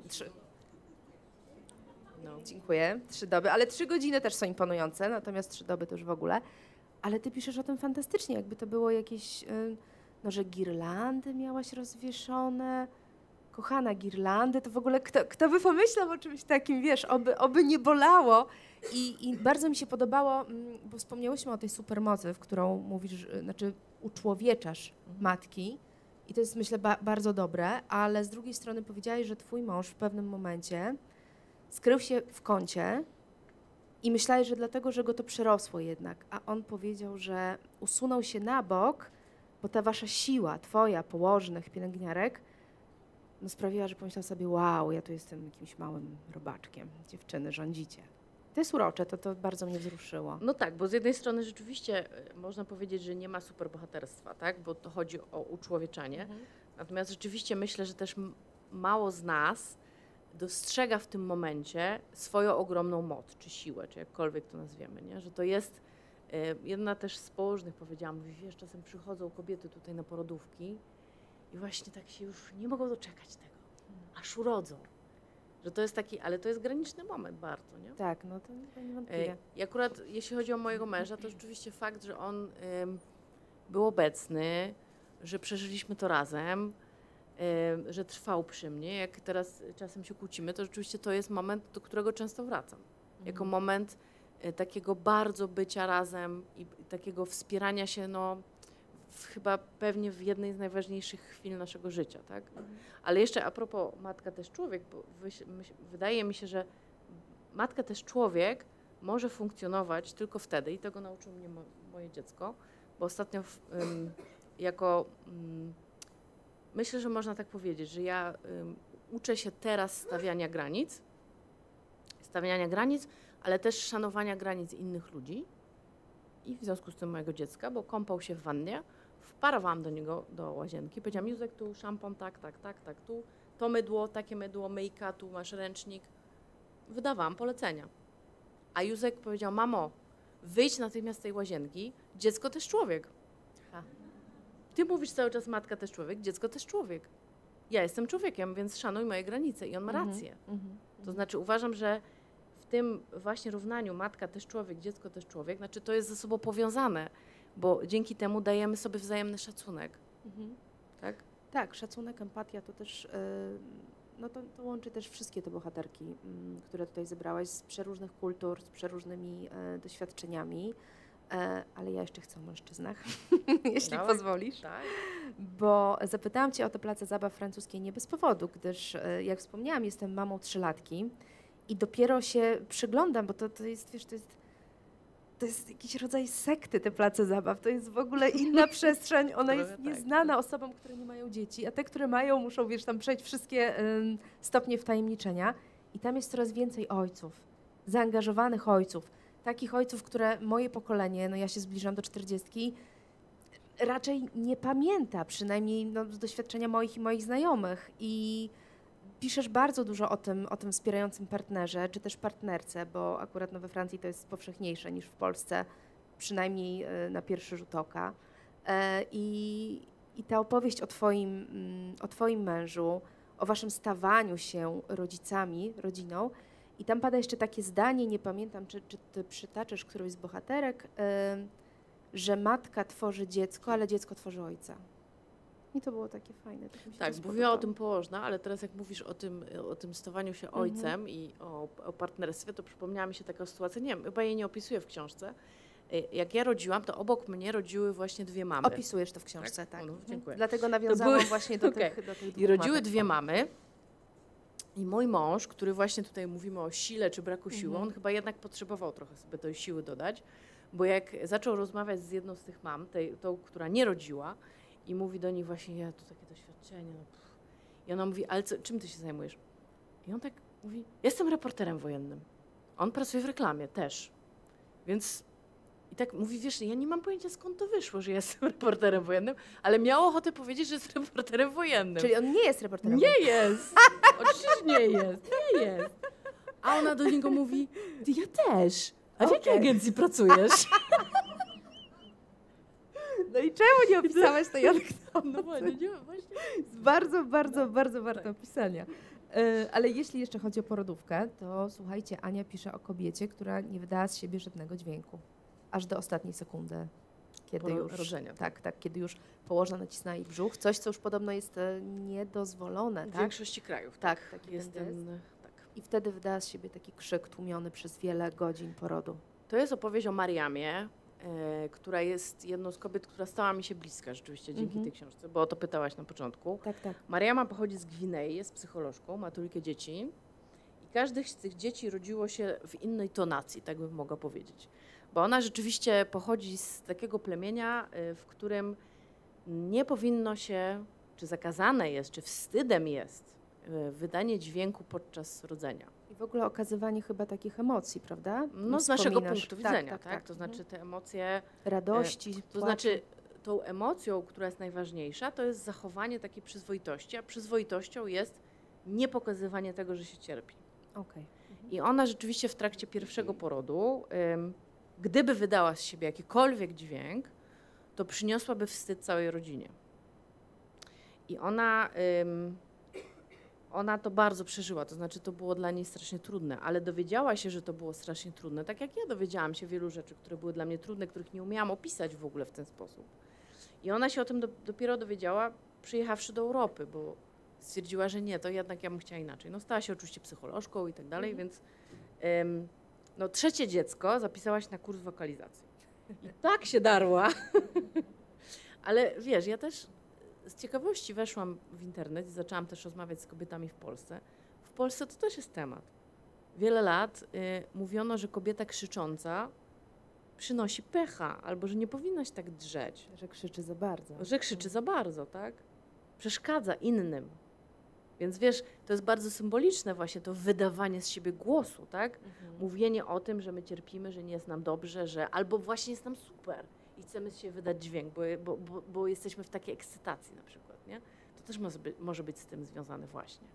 No. Dziękuję, 3 doby, ale 3 godziny też są imponujące, natomiast 3 doby to już w ogóle. Ale ty piszesz o tym fantastycznie, jakby to było jakieś, no że girlandy miałaś rozwieszone. Kochana, girlandy, to w ogóle kto by pomyślał o czymś takim, wiesz, oby nie bolało. I bardzo mi się podobało, bo wspomniałyśmy o tej supermocy, w którą mówisz, znaczy uczłowieczasz matki. I to jest, myślę, bardzo dobre, ale z drugiej strony powiedziałaś, że twój mąż w pewnym momencie skrył się w kącie i myślałeś, że dlatego, że go to przerosło jednak. A on powiedział, że usunął się na bok, bo ta wasza siła, twoja, położnych, pielęgniarek, no sprawiła, że pomyślał sobie, wow, ja tu jestem jakimś małym robaczkiem, dziewczyny, rządzicie. To jest urocze, to bardzo mnie wzruszyło. No tak, bo z jednej strony rzeczywiście można powiedzieć, że nie ma superbohaterstwa, tak? Bo to chodzi o uczłowieczanie. Natomiast rzeczywiście myślę, że też mało z nas dostrzega w tym momencie swoją ogromną moc, czy siłę, czy jakkolwiek to nazwiemy, nie? Że to jest jedna też z położnych, powiedziałam, wiesz, czasem przychodzą kobiety tutaj na porodówki i właśnie tak się już nie mogą doczekać tego, aż urodzą. Że to jest taki, ale to jest graniczny moment bardzo, nie? Tak, no to niewątpliwie. I akurat jeśli chodzi o mojego męża, to rzeczywiście fakt, że on był obecny, że przeżyliśmy to razem, że trwał przy mnie. Jak teraz czasem się kłócimy, to rzeczywiście to jest moment, do którego często wracam. Jako moment takiego bardzo bycia razem i takiego wspierania się, no chyba pewnie w jednej z najważniejszych chwil naszego życia, tak? Ale jeszcze a propos matka też człowiek, bo wydaje mi się, że matka też człowiek może funkcjonować tylko wtedy i tego nauczyło mnie moje dziecko, bo ostatnio myślę, że można tak powiedzieć, że ja uczę się teraz stawiania granic, ale też szanowania granic innych ludzi i w związku z tym mojego dziecka, bo kąpał się w wannie, wparowałam do niego do łazienki, powiedziałam, Józek, tu szampon, tak, tu, to mydło, takie mydło, myjka, tu masz ręcznik. Wydawałam polecenia. A Józek powiedział, mamo, wyjdź natychmiast z tej łazienki, dziecko też człowiek. Ty mówisz cały czas, matka też człowiek, dziecko też człowiek. Ja jestem człowiekiem, więc szanuj moje granice i on ma rację. To znaczy uważam, że w tym właśnie równaniu matka też człowiek, dziecko też człowiek, znaczy to jest ze sobą powiązane, bo dzięki temu dajemy sobie wzajemny szacunek. Tak? Tak, szacunek, empatia to też, no to łączy też wszystkie te bohaterki, które tutaj zebrałaś z przeróżnych kultur, z przeróżnymi doświadczeniami, ale ja jeszcze chcę o mężczyznach, jeśli Dawaj. pozwolisz. Tak. Bo zapytałam cię o te place zabaw francuskie nie bez powodu, gdyż jak wspomniałam, jestem mamą 3-latki i dopiero się przyglądam, bo to jest, wiesz, to jest jakiś rodzaj sekty, te place zabaw. To jest w ogóle inna przestrzeń. Ona Trochę jest tak. nieznana osobom, które nie mają dzieci, a te, które mają, muszą, wiesz, tam przejść wszystkie stopnie wtajemniczenia. I tam jest coraz więcej ojców, zaangażowanych ojców. Takich ojców, które moje pokolenie, no ja się zbliżam do 40, raczej nie pamięta, przynajmniej no, z doświadczenia moich i moich znajomych. I piszesz bardzo dużo o tym wspierającym partnerze, czy też partnerce, bo akurat we Francji to jest powszechniejsze niż w Polsce, przynajmniej na pierwszy rzut oka. I ta opowieść o twoim mężu, o waszym stawaniu się rodzicami, rodziną. I tam pada jeszcze takie zdanie, nie pamiętam, czy ty przytaczysz którąś z bohaterek, że matka tworzy dziecko, ale dziecko tworzy ojca. I to było takie fajne. Tak, mówiła o tym położna, ale teraz jak mówisz o tym stawaniu się ojcem i o partnerstwie, to przypomniała mi się taka sytuacja, nie wiem, chyba jej nie opisuję w książce. Jak ja rodziłam, to obok mnie rodziły właśnie dwie mamy. Opisujesz to w książce, tak. No, dziękuję. Dlatego nawiązałam właśnie do tych dwóch I rodziły matek. dwie mamy. I mój mąż, który właśnie tutaj mówimy o sile czy braku siły, on chyba jednak potrzebował trochę sobie tej siły dodać, bo jak zaczął rozmawiać z jedną z tych mam, tą, która nie rodziła, i mówi do nich właśnie, ja tu takie doświadczenie, no pff. I ona mówi, ale czym ty się zajmujesz? I on tak mówi, jestem reporterem wojennym. On pracuje w reklamie też. Więc i tak mówi, wiesz, ja nie mam pojęcia, skąd to wyszło, że jestem reporterem wojennym, ale miał ochotę powiedzieć, że jest reporterem wojennym. Czyli on nie jest reporterem Nie jest. Oczywiście nie jest. Nie jest. A ona do niego mówi, ty ja też. A w jakiej agencji pracujesz? No i czemu nie opisałaś tej anegdoty? No właśnie. Jest bardzo, bardzo, bardzo warte opisania. Ale jeśli jeszcze chodzi o porodówkę, to słuchajcie, Ania pisze o kobiecie, która nie wydała z siebie żadnego dźwięku. Aż do ostatniej sekundy. Kiedy już rodzenia. Tak, kiedy już położna nacisnęła jej brzuch. Coś, co już podobno jest niedozwolone. W większości krajów. Tak, taki jest tak. I wtedy wydała z siebie taki krzyk tłumiony przez wiele godzin porodu. To jest opowieść o Mariamie, która jest jedną z kobiet, która stała mi się bliska rzeczywiście dzięki tej książce, bo o to pytałaś na początku. Tak, tak. Mariama pochodzi z Gwinei, jest psycholożką, ma trójkę dzieci i każde z tych dzieci rodziło się w innej tonacji, tak bym mogła powiedzieć. Bo ona rzeczywiście pochodzi z takiego plemienia, w którym nie powinno się, czy zakazane jest, czy wstydem jest wydanie dźwięku podczas rodzenia. I w ogóle okazywanie chyba takich emocji, prawda? No z naszego punktu widzenia, tak? To znaczy te emocje... Radości, to znaczy tą emocją, która jest najważniejsza, to jest zachowanie takiej przyzwoitości, a przyzwoitością jest nie pokazywanie tego, że się cierpi. Okay. I ona rzeczywiście w trakcie pierwszego porodu, gdyby wydała z siebie jakikolwiek dźwięk, to przyniosłaby wstyd całej rodzinie. I ona to bardzo przeżyła, to znaczy to było dla niej strasznie trudne, ale dowiedziała się, że to było strasznie trudne, tak jak ja dowiedziałam się wielu rzeczy, które były dla mnie trudne, których nie umiałam opisać w ogóle w ten sposób. I ona się o tym dopiero dowiedziała, przyjechawszy do Europy, bo stwierdziła, że nie, to jednak ja bym chciała inaczej. No stała się oczywiście psycholożką i tak dalej, więc no, trzecie dziecko zapisała się na kurs wokalizacji. I tak się darła. Ale wiesz, ja też z ciekawości weszłam w internet i zaczęłam też rozmawiać z kobietami w Polsce. W Polsce to też jest temat. Wiele lat mówiono, że kobieta krzycząca przynosi pecha, albo że nie powinna się tak drzeć. Że krzyczy za bardzo. Że krzyczy za bardzo, tak? Przeszkadza innym. Więc wiesz, to jest bardzo symboliczne właśnie to wydawanie z siebie głosu, tak? Mówienie o tym, że my cierpimy, że nie jest nam dobrze, że albo właśnie jest nam super i chcemy się wydać dźwięk, bo jesteśmy w takiej ekscytacji na przykład, nie? To też może być z tym związane właśnie.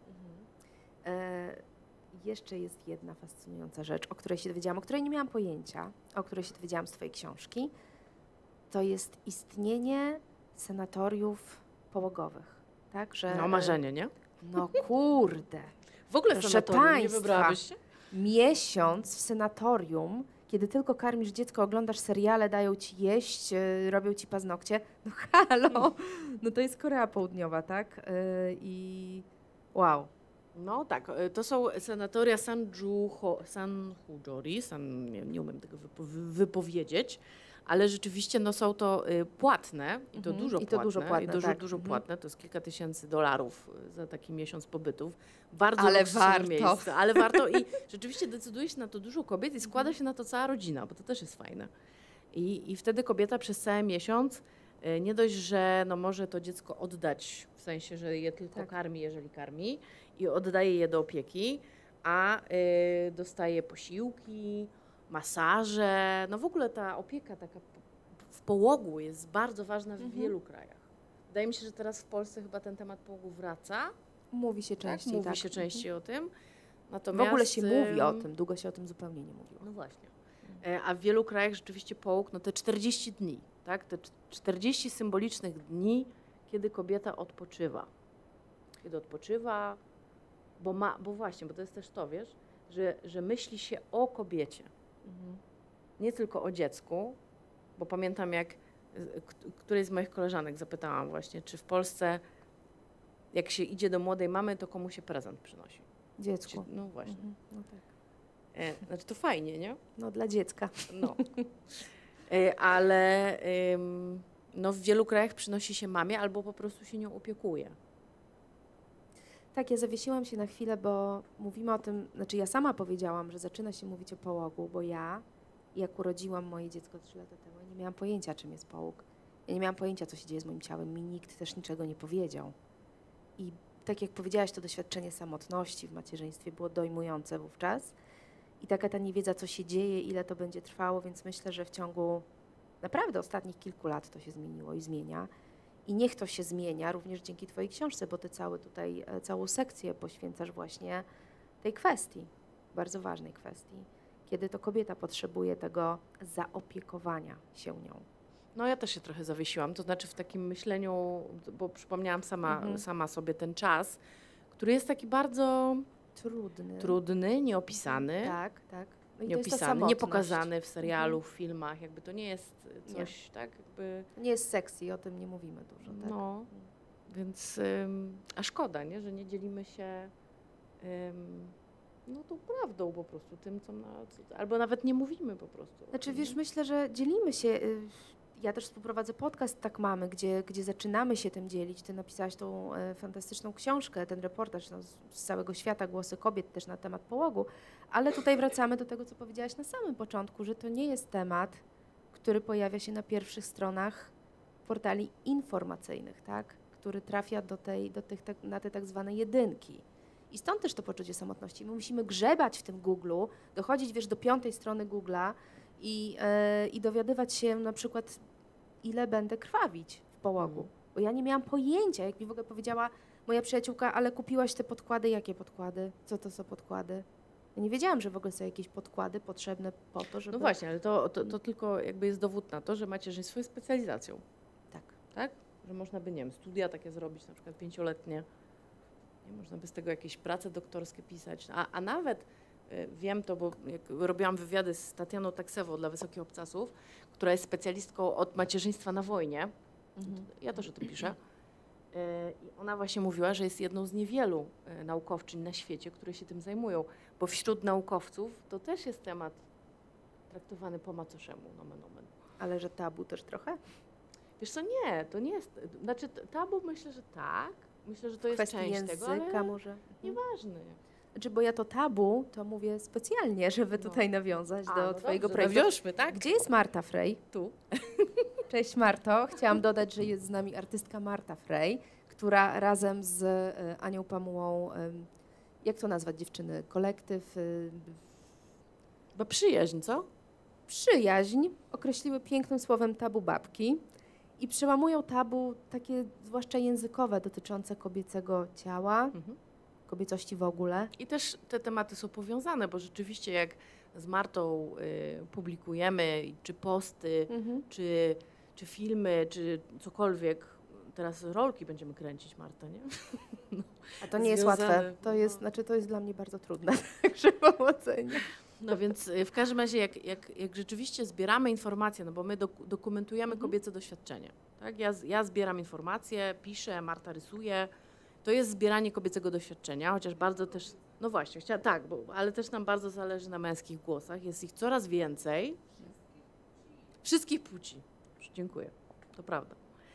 Jeszcze jest jedna fascynująca rzecz, o której się dowiedziałam, o której nie miałam pojęcia, o której się dowiedziałam z twojej książki. To jest istnienie sanatoriów połogowych, tak? Że, no marzenie, nie? No kurde. W ogóle sanatorium nie wybrałabyś się? Miesiąc w sanatorium, kiedy tylko karmisz dziecko, oglądasz seriale, dają ci jeść, robią ci paznokcie. No halo, no to jest Korea Południowa, tak? I wow. No tak, to są sanatoria Sanjuri, nie umiem tego wypowiedzieć, ale rzeczywiście no, są to płatne i to dużo płatne, to jest kilka tysięcy dolarów za taki miesiąc pobytów. Bardzo miejsce, ale warto i rzeczywiście decyduje się na to dużo kobiet i składa się na to cała rodzina, bo to też jest fajne. I wtedy kobieta przez cały miesiąc nie dość, że no, może to dziecko oddać, w sensie, że je tylko karmi, jeżeli karmi i oddaje je do opieki, a dostaje posiłki, masaże, no w ogóle ta opieka taka w połogu jest bardzo ważna w wielu krajach. Wydaje mi się, że teraz w Polsce chyba ten temat połogu wraca. Mówi się Tak? częściej, Mówi tak. się częściej o tym. W Natomiast, ogóle się mówi o tym, długo się o tym zupełnie nie mówiło. No właśnie. A w wielu krajach rzeczywiście połóg, no te 40 dni, tak? Te 40 symbolicznych dni, kiedy kobieta odpoczywa. Kiedy odpoczywa, bo właśnie, bo to jest też to, wiesz, że myśli się o kobiecie. Nie tylko o dziecku, bo pamiętam jak którejś z moich koleżanek zapytałam właśnie, czy w Polsce jak się idzie do młodej mamy, to komu się prezent przynosi? Dziecku. No właśnie. No tak. Znaczy to fajnie, nie? No dla dziecka. No. Ale no, w wielu krajach przynosi się mamie albo po prostu się nią opiekuje. Tak, ja zawiesiłam się na chwilę, bo mówimy o tym, znaczy ja sama powiedziałam, że zaczyna się mówić o połogu, bo ja, jak urodziłam moje dziecko 3 lata temu, ja nie miałam pojęcia, czym jest połóg. Ja nie miałam pojęcia, co się dzieje z moim ciałem. Mi nikt też niczego nie powiedział. I tak jak powiedziałaś, to doświadczenie samotności w macierzyństwie było dojmujące wówczas. I taka ta niewiedza, co się dzieje, ile to będzie trwało, więc myślę, że w ciągu naprawdę ostatnich kilku lat to się zmieniło i zmienia. I niech to się zmienia również dzięki Twojej książce, bo Ty całą sekcję poświęcasz właśnie tej kwestii, bardzo ważnej kwestii, kiedy to kobieta potrzebuje tego zaopiekowania się nią. No ja też się trochę zawiesiłam, to znaczy w takim myśleniu, bo przypomniałam sama sobie ten czas, który jest taki bardzo trudny, nieopisany. Tak, tak. No i nieopisany, niepokazany w serialu, w filmach, jakby to nie jest coś, tak, jakby... Nie jest sexy, o tym nie mówimy dużo, tak? No, więc, a szkoda, nie, że nie dzielimy się no tą prawdą po prostu, tym, albo nawet nie mówimy po prostu. Znaczy, wiesz, myślę, że dzielimy się, ja też współprowadzę podcast Tak Mamy, gdzie zaczynamy się tym dzielić. Ty napisałaś tą fantastyczną książkę, ten reportaż z całego świata, głosy kobiet też na temat połogu, ale tutaj wracamy do tego, co powiedziałaś na samym początku, że to nie jest temat, który pojawia się na pierwszych stronach portali informacyjnych, tak? Który trafia na te tak zwane jedynki. I stąd też to poczucie samotności. My musimy grzebać w tym Google'u, dochodzić, wiesz, do 5. strony Google'a i dowiadywać się na przykład, ile będę krwawić w połogu. Bo ja nie miałam pojęcia, jak mi w ogóle powiedziała moja przyjaciółka, ale kupiłaś te podkłady, jakie podkłady? Co to są podkłady? Ja nie wiedziałam, że w ogóle są jakieś podkłady potrzebne po to, żeby... No właśnie, ale to tylko jakby jest dowód na to, że macierzyństwo jest specjalizacją. Tak. Tak? Że można by, nie wiem, studia takie zrobić, na przykład 5-letnie. Nie można by z tego jakieś prace doktorskie pisać. A nawet wiem to, bo jak robiłam wywiady z Tatianą Taksewą dla Wysokich Obcasów, która jest specjalistką od macierzyństwa na wojnie. Ja też o tym piszę. I ona właśnie mówiła, że jest jedną z niewielu naukowczyń na świecie, które się tym zajmują, bo wśród naukowców to też jest temat traktowany po macoszemu, nomen omen. Ale że tabu też trochę? Wiesz co, nie, to nie jest, znaczy tabu myślę, że tak, myślę, że to jest część języka tego, ale może? nieważne. Znaczy, bo ja to tabu, to mówię specjalnie, żeby tutaj nawiązać do Twojego dobrze, projektu. nawiążmy, tak? Gdzie jest Marta Frey? Tu. Cześć Marto. Chciałam dodać, że jest z nami artystka Marta Frey, która razem z Anią Pamułą, jak to nazwać dziewczyny, kolektyw... Bo przyjaźń, co? Przyjaźń określiły pięknym słowem tabu babki i przełamują tabu takie zwłaszcza językowe dotyczące kobiecego ciała, kobiecości w ogóle. I też te tematy są powiązane, bo rzeczywiście jak z Martą publikujemy czy posty, czy filmy, czy cokolwiek, teraz rolki będziemy kręcić, Marta, nie? No. A to nie jest łatwe. To jest, to jest dla mnie bardzo trudne, także powodzenia. No więc w każdym razie, jak rzeczywiście zbieramy informacje, no bo my dokumentujemy kobiece doświadczenie. Tak? Ja zbieram informacje, piszę, Marta rysuje. To jest zbieranie kobiecego doświadczenia, chociaż bardzo też, no właśnie, ale też nam bardzo zależy na męskich głosach. Jest ich coraz więcej. Wszystkich płci. Dziękuję, to prawda.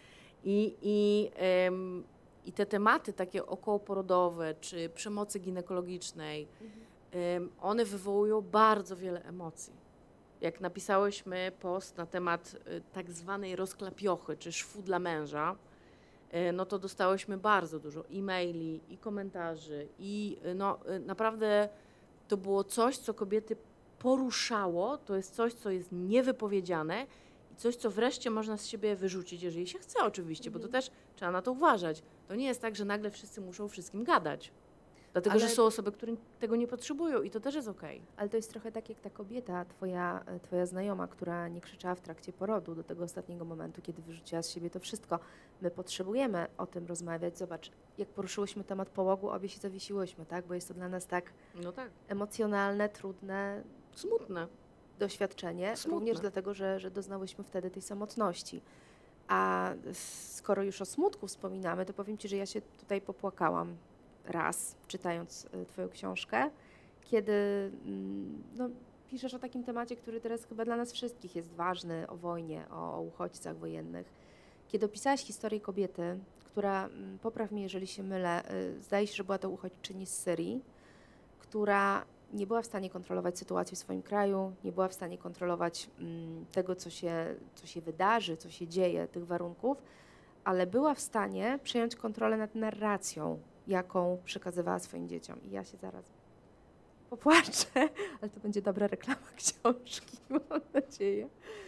I te tematy takie okołoporodowe, czy przemocy ginekologicznej, one wywołują bardzo wiele emocji. Jak napisałyśmy post na temat tak zwanej rozklapiochy, czy szwu dla męża, no to dostałyśmy bardzo dużo e-maili i komentarzy i no naprawdę to było coś, co kobiety poruszało, to jest coś, co jest niewypowiedziane i coś, co wreszcie można z siebie wyrzucić, jeżeli się chce oczywiście, bo to też trzeba na to uważać. To nie jest tak, że nagle wszyscy muszą wszystkim gadać. Dlatego, Ale- że są osoby, które tego nie potrzebują i to też jest okej. Ale to jest trochę tak jak ta kobieta, twoja znajoma, która nie krzyczała w trakcie porodu do tego ostatniego momentu, kiedy wyrzuciła z siebie to wszystko. My potrzebujemy o tym rozmawiać. Zobacz, jak poruszyłyśmy temat połogu, obie się zawiesiłyśmy, tak? Bo jest to dla nas tak No tak. emocjonalne, trudne Smutne. doświadczenie, Smutne. również dlatego, że doznałyśmy wtedy tej samotności. A skoro już o smutku wspominamy, to powiem Ci, że ja się tutaj popłakałam raz, czytając Twoją książkę, kiedy no, piszesz o takim temacie, który teraz chyba dla nas wszystkich jest ważny, o wojnie, o uchodźcach wojennych. Kiedy opisałaś historię kobiety, która, popraw mnie, jeżeli się mylę, zdaje się, że była to uchodźczyni z Syrii, która nie była w stanie kontrolować sytuacji w swoim kraju, nie była w stanie kontrolować tego, co się wydarzy, co się dzieje, tych warunków, ale była w stanie przejąć kontrolę nad narracją, jaką przekazywała swoim dzieciom. I ja się zaraz popłaczę, ale to będzie dobra reklama książki, mam nadzieję.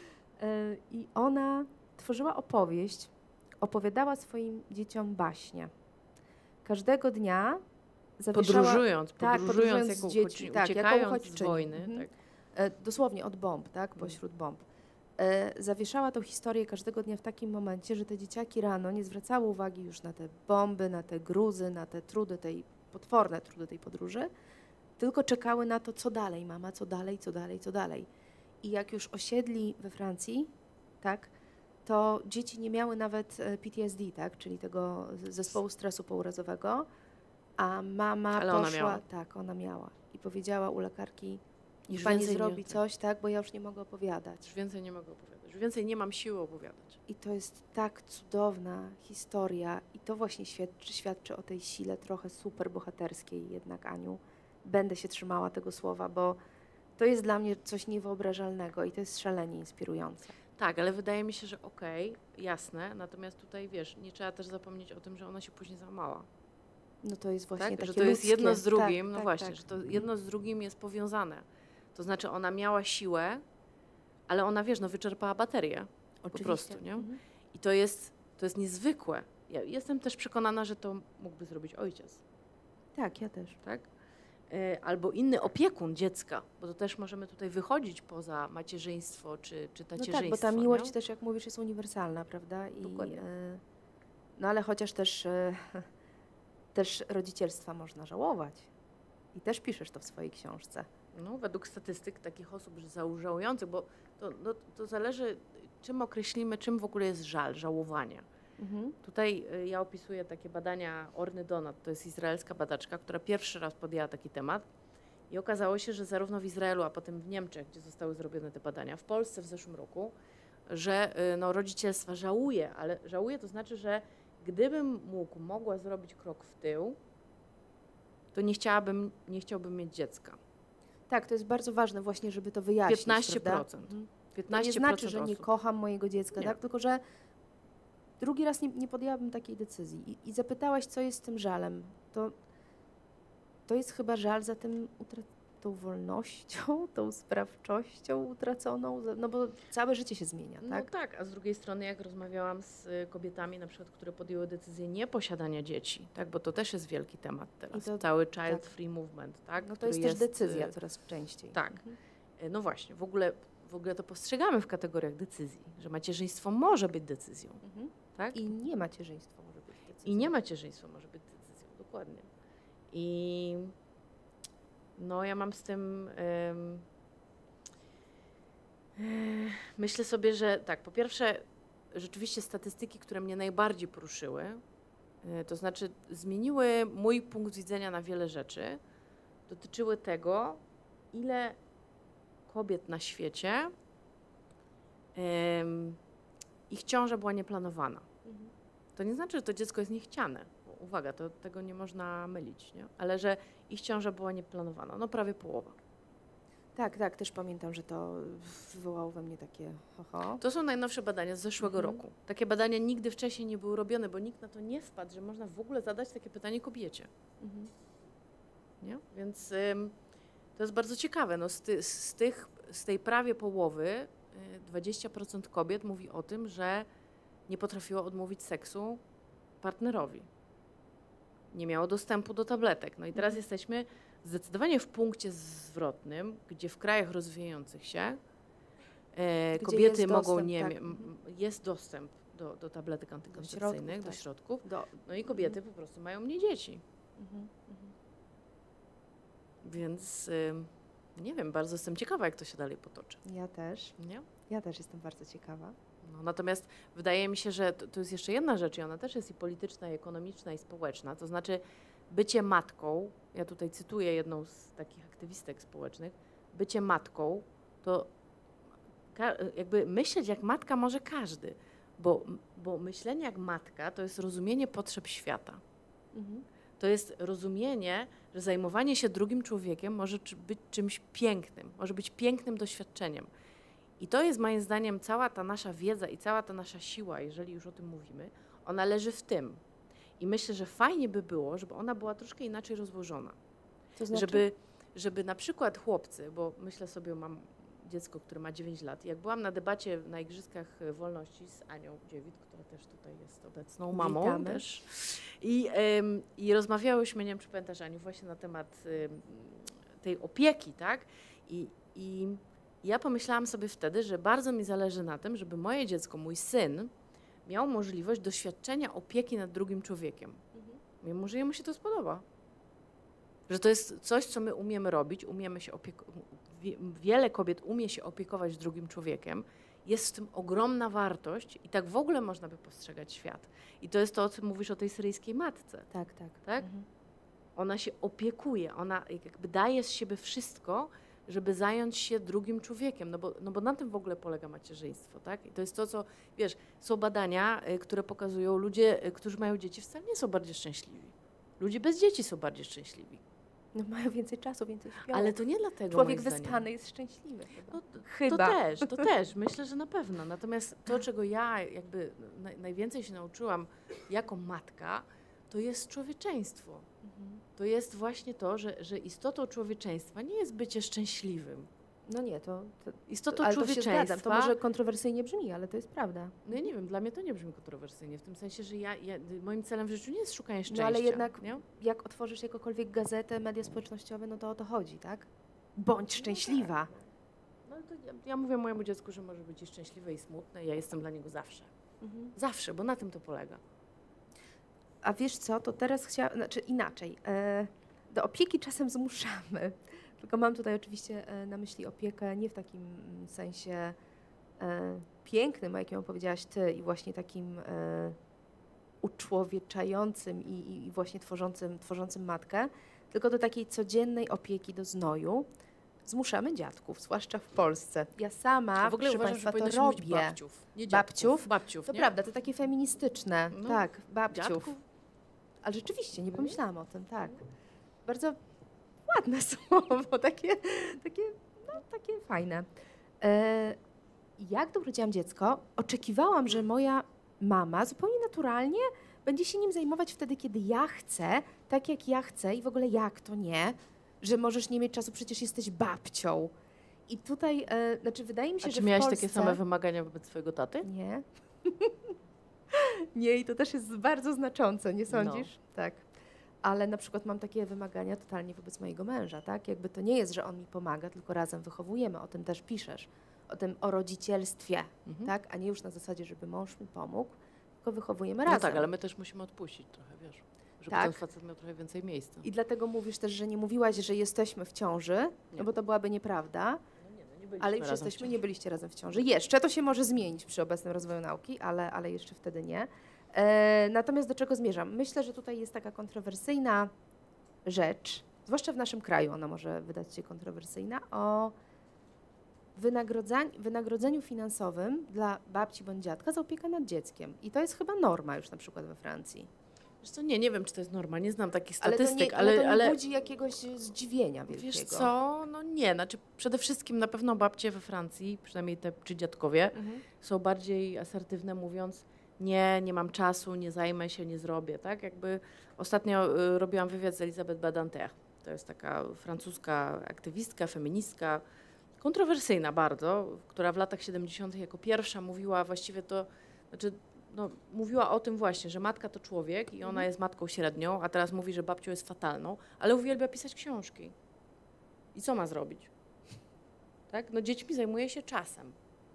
I ona tworzyła opowieść, opowiadała swoim dzieciom baśnie. Każdego dnia zawieszała... Podróżując podróżując jako z dziećmi, jako uciekając z uchodźczyni. wojny. Mhm. Tak. Dosłownie od bomb, tak? Pośród bomb. Zawieszała tą historię każdego dnia w takim momencie, że te dzieciaki rano nie zwracały uwagi już na te bomby, na te gruzy, na te trudy, potworne trudy tej podróży, tylko czekały na to, co dalej, mama, co dalej, co dalej, co dalej. I jak już osiedli we Francji, tak, to dzieci nie miały nawet PTSD, tak, czyli tego zespołu stresu pourazowego, a mama Ale poszła, ona miała. tak, ona miała i powiedziała u lekarki, Już pani więcej zrobi nie, coś, tak, bo ja już nie mogę opowiadać. Już więcej nie mogę opowiadać. Już więcej nie mam siły opowiadać. I to jest tak cudowna historia i to właśnie świadczy o tej sile trochę super bohaterskiej jednak, Aniu. Będę się trzymała tego słowa, bo to jest dla mnie coś niewyobrażalnego i to jest szalenie inspirujące. Tak, ale wydaje mi się, że okej, jasne, natomiast tutaj wiesz, nie trzeba też zapomnieć o tym, że ona się później załamała. No to jest właśnie Tak? takie Że to jest ludzkie. jedno z drugim, Tak, no tak, właśnie, tak. że to jedno z drugim jest powiązane. To znaczy ona miała siłę, ale ona, wiesz, no wyczerpała baterię. Oczywiście. prostu, nie? Mhm. I to jest niezwykłe. Ja jestem też przekonana, że to mógłby zrobić ojciec, Tak, ja też. tak? Albo inny opiekun dziecka, bo to też możemy tutaj wychodzić poza macierzyństwo czy No tacierzyństwo. tak, bo ta miłość nie? też, jak mówisz, jest uniwersalna, prawda? Dokładnie. No ale chociaż też, też rodzicielstwa można żałować. I też piszesz to w swojej książce. No, według statystyk takich osób żałujących, bo to zależy, czym określimy, czym w ogóle jest żal, żałowanie. Mhm. Tutaj ja opisuję takie badania Orny Donat, to jest izraelska badaczka, która pierwszy raz podjęła taki temat i okazało się, że zarówno w Izraelu, a potem w Niemczech, gdzie zostały zrobione te badania, w Polsce w zeszłym roku, że no, rodzicielstwa żałuje, ale żałuje to znaczy, że gdybym mogła zrobić krok w tył, to nie chciałbym mieć dziecka. Tak, to jest bardzo ważne właśnie, żeby to wyjaśnić. 15%. Prawda? Mhm. 15% To nie znaczy, że nie osób. kocham mojego dziecka, Nie. tak? Tylko że drugi raz nie podjęłabym takiej decyzji. I zapytałaś, co jest z tym żalem. To jest chyba żal za tą wolnością, tą sprawczością utraconą, no bo całe życie się zmienia, No tak? tak, a z drugiej strony jak rozmawiałam z kobietami, na przykład, które podjęły decyzję nieposiadania dzieci, tak, bo to też jest wielki temat teraz, to- cały child tak. free movement, tak? No to który jest też decyzja coraz częściej. tak. Mhm. No właśnie, w ogóle to postrzegamy w kategoriach decyzji, że macierzyństwo może być decyzją, Mhm. tak? I nie macierzyństwo może być decyzją. I nie macierzyństwo może być decyzją, dokładnie. I no ja mam z tym, myślę sobie, że tak, po pierwsze rzeczywiście statystyki, które mnie najbardziej poruszyły, to znaczy zmieniły mój punkt widzenia na wiele rzeczy, dotyczyły tego, ile kobiet na świecie ich ciąża była nieplanowana. Mhm. To nie znaczy, że to dziecko jest niechciane. Uwaga, tego nie można mylić, nie? Ale że ich ciąża była nieplanowana. No prawie połowa. Tak, też pamiętam, że to wywołało we mnie takie oho. To są najnowsze badania z zeszłego Mhm. roku. Takie badania nigdy wcześniej nie były robione, bo nikt na to nie wpadł, że można w ogóle zadać takie pytanie kobiecie. Mhm. Nie? Więc to jest bardzo ciekawe. No, z tej prawie połowy 20% kobiet mówi o tym, że nie potrafiło odmówić seksu partnerowi. nie miało dostępu do tabletek. No i teraz jesteśmy zdecydowanie w punkcie zwrotnym, gdzie w krajach rozwijających się kobiety jest mogą dostęp, nie tak. mieć, jest dostęp do tabletek antykoncepcyjnych, do środków, no i kobiety po prostu mają mniej dzieci. Więc nie wiem, bardzo jestem ciekawa, jak to się dalej potoczy. Ja też. Nie? Ja też jestem bardzo ciekawa. No, natomiast wydaje mi się, że to jest jeszcze jedna rzecz i ona też jest i polityczna, i ekonomiczna, i społeczna. To znaczy bycie matką, ja tutaj cytuję jedną z takich aktywistek społecznych, bycie matką to jakby myśleć jak matka może każdy, bo myślenie jak matka to jest rozumienie potrzeb świata. To jest rozumienie, że zajmowanie się drugim człowiekiem może być czymś pięknym, może być pięknym doświadczeniem. I to jest moim zdaniem cała ta nasza wiedza i cała ta nasza siła, jeżeli już o tym mówimy, ona leży w tym. I myślę, że fajnie by było, żeby ona była troszkę inaczej rozłożona. To znaczy? Żeby na przykład chłopcy, bo myślę sobie, mam dziecko, które ma 9 lat. Jak byłam na debacie na Igrzyskach Wolności z Anią Dziewit, która też tutaj jest obecną mamą Witamy. też. I rozmawiałyśmy, nie wiem, czy pamiętasz, Aniu, właśnie na temat tej opieki, tak? I ja pomyślałam sobie wtedy, że bardzo mi zależy na tym, żeby moje dziecko, mój syn, miał możliwość doświadczenia opieki nad drugim człowiekiem. Mimo że jemu się to spodoba. Że to jest coś, co my umiemy robić, umiemy się wiele kobiet umie się opiekować drugim człowiekiem. Jest w tym ogromna wartość i tak w ogóle można by postrzegać świat. I to jest to, o czym mówisz o tej syryjskiej matce. Tak. Tak? Ona się opiekuje, ona jakby daje z siebie wszystko, żeby zająć się drugim człowiekiem, no bo na tym w ogóle polega macierzyństwo, tak? I to jest to, co, wiesz, są badania, które pokazują, ludzie, którzy mają dzieci, wcale nie są bardziej szczęśliwi. Ludzie bez dzieci są bardziej szczęśliwi. No mają więcej czasu, więcej śpią. Ale to nie dlatego, Człowiek moim zdaniem. wyspany jest szczęśliwy. No, Chyba. To też, myślę, że na pewno. Natomiast to, czego ja jakby najwięcej się nauczyłam jako matka, to jest człowieczeństwo. To jest właśnie to, że istotą człowieczeństwa nie jest bycie szczęśliwym. No nie, to Istotą ale to się człowieczeństwa... zgadzam. To może kontrowersyjnie brzmi, ale to jest prawda. No ja nie wiem, dla mnie to nie brzmi kontrowersyjnie, w tym sensie, że moim celem w życiu nie jest szukanie szczęścia. No ale jednak nie? jak otworzysz jakąkolwiek gazetę, media społecznościowe, no to o to chodzi, tak? Bądź szczęśliwa. No to ja mówię mojemu dziecku, że może być i szczęśliwe i smutne i ja jestem dla niego zawsze. Zawsze, bo na tym to polega. A wiesz co, to teraz znaczy inaczej. Do opieki czasem zmuszamy. Tylko mam tutaj oczywiście na myśli opiekę nie w takim sensie pięknym, o jakim opowiedziałaś ty i właśnie takim uczłowieczającym i właśnie tworzącym matkę, tylko do takiej codziennej opieki do znoju. Zmuszamy dziadków, zwłaszcza w Polsce. Ja sama, w ogóle proszę uważam, Państwa, że to powinno się robię. mówić babciów, nie dziadków. Babciów? To nie? prawda, to takie feministyczne. No, tak, babciów. Dziadków? Ale rzeczywiście, nie pomyślałam o tym, tak. Bardzo ładne słowo, takie fajne. Jak urodziłam dziecko, oczekiwałam, że moja mama zupełnie naturalnie będzie się nim zajmować wtedy, kiedy ja chcę, tak jak ja chcę i w ogóle jak to nie, że możesz nie mieć czasu, przecież jesteś babcią. I tutaj, znaczy wydaje mi się, A że czy w miałaś Polsce... takie same wymagania wobec swojego taty? Nie. Nie, i to też jest bardzo znaczące, nie sądzisz? No. Tak. Ale na przykład mam takie wymagania totalnie wobec mojego męża, tak? Jakby to nie jest, że on mi pomaga, tylko razem wychowujemy, o tym też piszesz, o rodzicielstwie, tak? A nie już na zasadzie, żeby mąż mi pomógł, tylko wychowujemy razem. No tak, ale my też musimy odpuścić trochę, wiesz, żeby Tak. ten facet miał trochę więcej miejsca. I dlatego mówisz też, że nie mówiłaś, że jesteśmy w ciąży, no bo to byłaby nieprawda, ale już jesteśmy, nie byliście razem w ciąży. Jeszcze to się może zmienić przy obecnym rozwoju nauki, ale jeszcze wtedy nie. Natomiast do czego zmierzam? Myślę, że tutaj jest taka kontrowersyjna rzecz, zwłaszcza w naszym kraju ona może wydać się kontrowersyjna, o wynagrodzeniu finansowym dla babci bądź dziadka za opiekę nad dzieckiem. I to jest chyba norma już na przykład we Francji. Wiesz co, nie wiem, czy to jest norma, nie znam takich Ale statystyk, to nie budzi jakiegoś zdziwienia wielkiego. Wiesz co, no nie, znaczy przede wszystkim na pewno babcie we Francji, przynajmniej te czy dziadkowie, są bardziej asertywne, mówiąc nie mam czasu, nie zajmę się, nie zrobię, tak? Jakby ostatnio robiłam wywiad z Elisabeth Badinter, to jest taka francuska aktywistka, feministka, kontrowersyjna bardzo, która w latach 70. jako pierwsza mówiła właściwie to, znaczy no, mówiła o tym właśnie, że matka to człowiek i ona jest matką średnią, a teraz mówi, że babcią jest fatalną, ale uwielbia pisać książki. I co ma zrobić? Tak? No dziećmi zajmuje się czasem.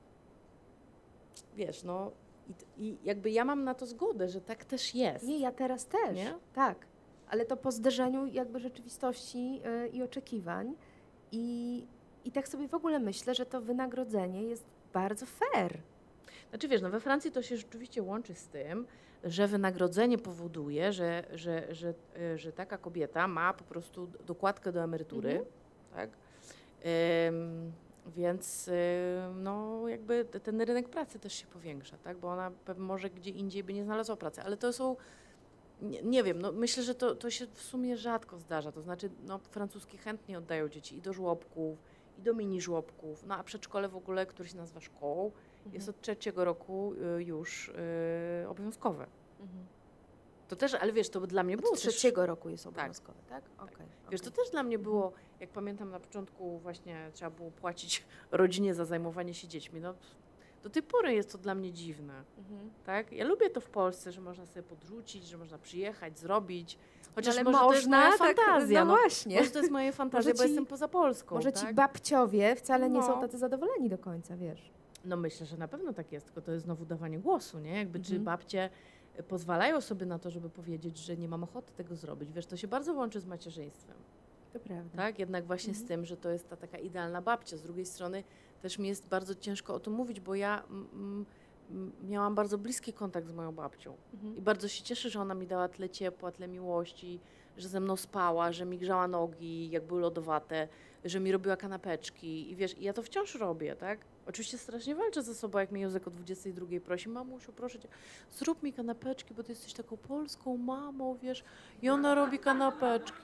Wiesz, no i jakby ja mam na to zgodę, że tak też jest. Nie, ja teraz też, Nie? tak. Ale to po zderzeniu jakby rzeczywistości i oczekiwań. I tak sobie w ogóle myślę, że to wynagrodzenie jest bardzo fair. Znaczy wiesz, no we Francji to się rzeczywiście łączy z tym, że wynagrodzenie powoduje, że taka kobieta ma po prostu dokładkę do emerytury, tak? Więc no jakby ten rynek pracy też się powiększa, tak? Bo ona może gdzie indziej by nie znalazła pracy, ale to są, nie wiem, no myślę, że to się w sumie rzadko zdarza, to znaczy no francuski chętnie oddają dzieci i do żłobków, i do mini żłobków, no a przedszkole w ogóle, które się nazywa szkołą, jest od 3. roku już obowiązkowe. To też, ale wiesz, to dla mnie było Od 3. roku jest obowiązkowe, tak? Okay. Wiesz, to też dla mnie było, jak pamiętam na początku właśnie trzeba było płacić rodzinie za zajmowanie się dziećmi. No, do tej pory jest to dla mnie dziwne, tak? Ja lubię to w Polsce, że można sobie podrzucić, że można przyjechać, zrobić. Chociaż ale może to jest moja fantazja. Tak, no właśnie. Może to jest moja fantazja, bo jestem poza Polską. Może tak? ci babciowie wcale nie są tacy zadowoleni do końca, wiesz. No myślę, że na pewno tak jest, tylko to jest znowu dawanie głosu, nie? Jakby czy babcie pozwalają sobie na to, żeby powiedzieć, że nie mam ochoty tego zrobić. Wiesz, to się bardzo łączy z macierzyństwem. To prawda. Tak? Jednak właśnie z tym, że to jest ta taka idealna babcia. Z drugiej strony też mi jest bardzo ciężko o tym mówić, bo ja miałam bardzo bliski kontakt z moją babcią. I bardzo się cieszę, że ona mi dała tyle ciepła, tyle miłości, że ze mną spała, że mi grzała nogi, jak były lodowate, że mi robiła kanapeczki. I wiesz, ja to wciąż robię, tak? Oczywiście strasznie walczę ze sobą, jak mnie Józek o 22 prosi, mamusiu, proszę cię, zrób mi kanapeczki, bo ty jesteś taką polską mamą, wiesz, i ona robi kanapeczki.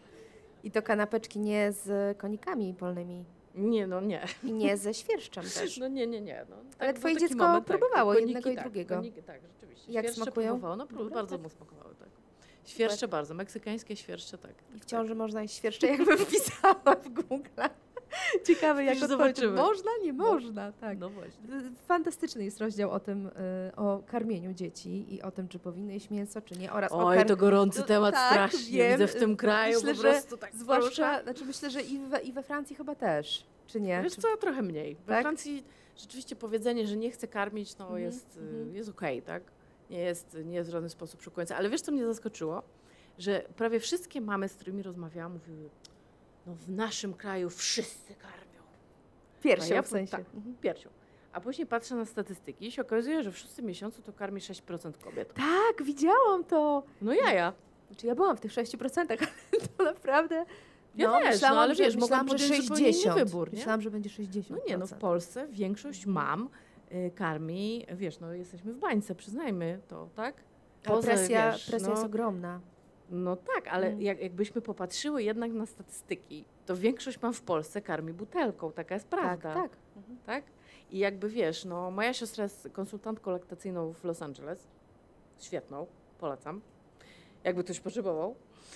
I to kanapeczki nie z konikami polnymi. Nie, no nie. I nie ze świerszczem też. No nie. No, ale tak, twoje dziecko moment, próbowało tak, jednego koniki, i drugiego. Koniki, tak, rzeczywiście. Jak świerszcze smakują? próbowało, no bardzo mu smakowały, tak. Świerszcze bardzo, meksykańskie świerszcze, tak. I w ciąży można jeść świerszcze, jakbym wpisała w Google. Ciekawe, jak zobaczymy. Można? Nie można, tak. No właśnie. Fantastyczny jest rozdział o tym, o karmieniu dzieci i o tym, czy powinny jeść mięso, czy nie. Oraz Oj, to gorący temat tak, strasznie. wiem. Widzę w tym kraju Myślę, po prostu tak zwłaszcza, znaczy myślę, że i we Francji chyba też, czy nie? Wiesz co, trochę mniej. We Tak? Francji rzeczywiście powiedzenie, że nie chce karmić, no jest okej, tak? Nie jest w żaden sposób szokujące. Ale wiesz, co mnie zaskoczyło? Że prawie wszystkie mamy, z którymi rozmawiałam, mówiły, no w naszym kraju wszyscy karmią. Piersią w sensie. Tak, piersią. A później patrzę na statystyki i się okazuje, że w 6. miesiącu to karmi 6% kobiet. Tak, widziałam to. No jaja. Znaczy ja byłam w tych 6%, ale to naprawdę... Ja też, myślałam, ale wiesz, mogłam że podjąć zupełnie inny 60. wybór, nie? Myślałam, że będzie 60%. No nie, no w Polsce większość mam karmi, wiesz, no jesteśmy w bańce, przyznajmy to, tak? Presja wiesz, jest ogromna. No tak, ale jakbyśmy popatrzyły jednak na statystyki, to większość mam w Polsce karmi butelką, taka jest prawda. Tak. Tak? I jakby wiesz, no moja siostra jest konsultantką laktacyjną w Los Angeles, świetną, polecam, jakby ktoś potrzebował.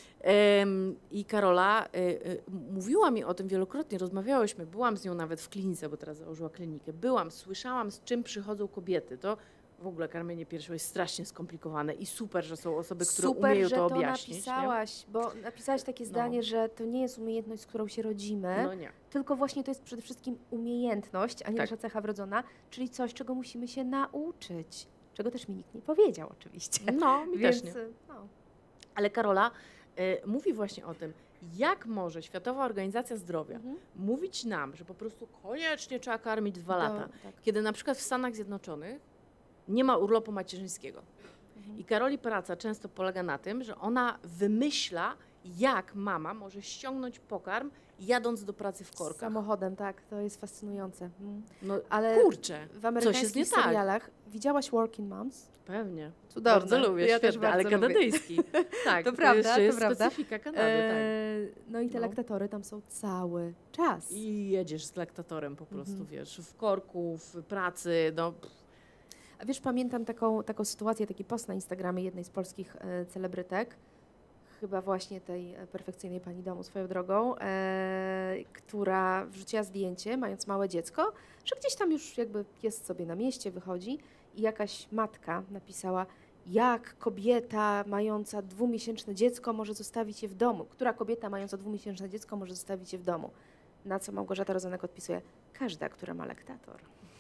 I Karola mówiła mi o tym wielokrotnie, rozmawiałyśmy, byłam z nią nawet w klinice, bo teraz założyła klinikę, słyszałam, z czym przychodzą kobiety, to w ogóle karmienie piersią jest strasznie skomplikowane i super, że są osoby, które umieją to objaśnić. Super, że to napisałaś, bo napisałaś takie zdanie, że to nie jest umiejętność, z którą się rodzimy, No nie. tylko właśnie to jest przede wszystkim umiejętność, a nie Tak. nasza cecha wrodzona, czyli coś, czego musimy się nauczyć, czego też mi nikt nie powiedział oczywiście. No, mi Więc, też nie. no. Ale Karola mówi właśnie o tym, jak może Światowa Organizacja Zdrowia mówić nam, że po prostu koniecznie trzeba karmić 2 lata, tak. kiedy na przykład w Stanach Zjednoczonych nie ma urlopu macierzyńskiego. I Karoli praca często polega na tym, że ona wymyśla, jak mama może ściągnąć pokarm, jadąc do pracy w korkach. Samochodem, tak, to jest fascynujące. No ale kurczę, w coś jest amerykańskich nie tak. serialach widziałaś Working Moms? Pewnie. Cudowne. Bardzo lubię, Ja też świetne, ale bardzo lubię. kanadyjski. Tak, To prawda, jest to prawda. specyfika Kanady, tak. No i te laktatory tam są cały czas. I jedziesz z laktatorem po prostu, wiesz, w korku, w pracy, no. A wiesz, pamiętam taką sytuację, taki post na Instagramie jednej z polskich celebrytek, chyba właśnie tej perfekcyjnej pani domu swoją drogą, która wrzuciła zdjęcie, mając małe dziecko, że gdzieś tam już jakby jest sobie na mieście, wychodzi i jakaś matka napisała, jak kobieta mająca 2-miesięczne dziecko może zostawić je w domu. Która kobieta mająca 2-miesięczne dziecko może zostawić je w domu? Na co Małgorzata Rozenek odpisuje, każda, która ma laktator.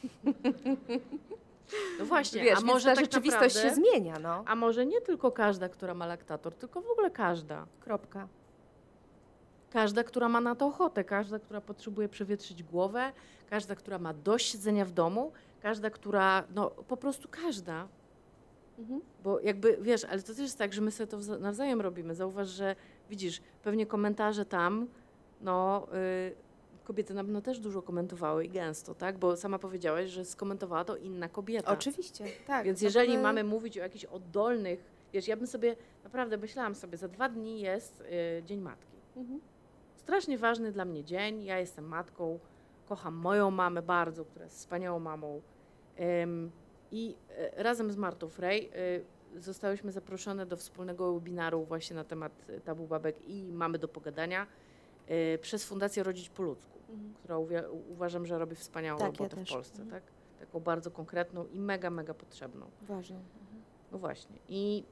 No właśnie, Wiesz, a może ta tak rzeczywistość naprawdę, się zmienia, no. a może nie tylko każda, która ma laktator, tylko w ogóle każda. Kropka. Każda, która ma na to ochotę, każda, która potrzebuje przewietrzyć głowę, każda, która ma dość siedzenia w domu, każda, która, no po prostu każda. Bo jakby, wiesz, ale to też jest tak, że my sobie to nawzajem robimy. Zauważ, że widzisz, pewnie komentarze tam, no kobiety na pewno też dużo komentowały i gęsto, tak? Bo sama powiedziałaś, że skomentowała to inna kobieta. Oczywiście, tak. Więc jeżeli mamy mówić o jakichś oddolnych, wiesz, ja bym sobie, naprawdę myślałam sobie, za 2 dni jest Dzień Matki. Strasznie ważny dla mnie dzień, ja jestem matką, kocham moją mamę bardzo, która jest wspaniałą mamą. I razem z Martą Frey zostałyśmy zaproszone do wspólnego webinaru właśnie na temat tabu babek i mamy do pogadania przez Fundację Rodzić po ludzku, która uważam, że robi wspaniałą robotę w Polsce. Tak? Taką bardzo konkretną i mega, mega potrzebną. Ważną. No właśnie. I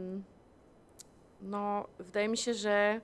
no, wydaje mi się, że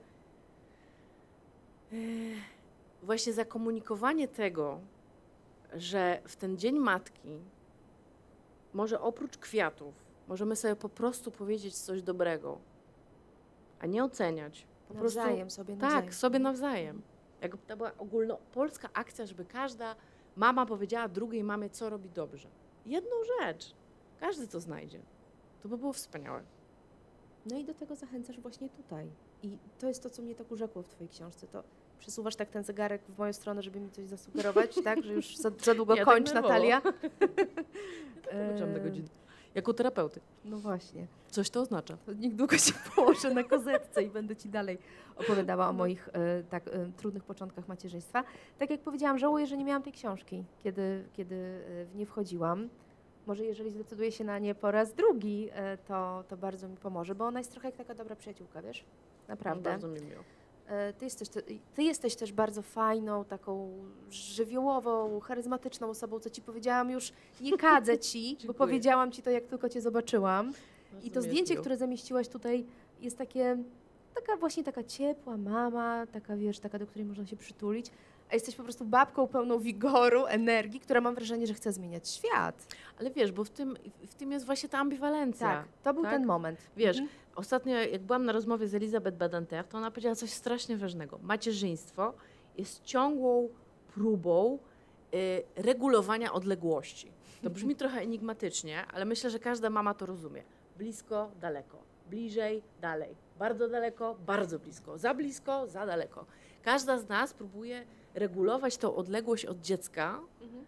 właśnie zakomunikowanie tego, że w ten Dzień Matki może oprócz kwiatów możemy sobie po prostu powiedzieć coś dobrego, a nie oceniać. Po Nawzajem, prostu, sobie nawzajem. Tak, sobie nawzajem. Jakby to była ogólnopolska akcja, żeby każda mama powiedziała drugiej mamie, co robi dobrze. Jedną rzecz. Każdy to znajdzie. To by było wspaniałe. No i do tego zachęcasz właśnie tutaj. I to jest to, co mnie tak urzekło w twojej książce. To przesuwasz tak ten zegarek w moją stronę, żeby mi coś zasugerować, tak? Że już za długo Ja kończ, tak Natalia. Zobaczyłam do godziny. Jako terapeuty. No właśnie. Coś to oznacza. To niedługo się położę na kozetce i będę ci dalej opowiadała o moich trudnych początkach macierzyństwa. Tak jak powiedziałam, żałuję, że nie miałam tej książki, kiedy w nie wchodziłam. Może jeżeli zdecyduję się na nie po raz drugi, to bardzo mi pomoże, bo ona jest trochę jak taka dobra przyjaciółka, wiesz? Naprawdę. Bardzo mi miło. Ty jesteś też bardzo fajną, taką żywiołową, charyzmatyczną osobą, co ci powiedziałam już, nie kadzę ci, bo powiedziałam ci to, jak tylko cię zobaczyłam. I to zdjęcie, które zamieściłaś tutaj, jest taka ciepła mama, taka, wiesz, taka, do której można się przytulić, a jesteś po prostu babką pełną wigoru, energii, która mam wrażenie, że chce zmieniać świat. Ale wiesz, bo w tym jest właśnie ta ambiwalencja. Tak, to był ten moment. Wiesz, ostatnio jak byłam na rozmowie z Elizabeth Badinter, to ona powiedziała coś strasznie ważnego. Macierzyństwo jest ciągłą próbą regulowania odległości. To brzmi trochę enigmatycznie, ale myślę, że każda mama to rozumie. Blisko, daleko, bliżej, dalej, bardzo daleko, bardzo blisko, za daleko. Każda z nas próbuje regulować tą odległość od dziecka.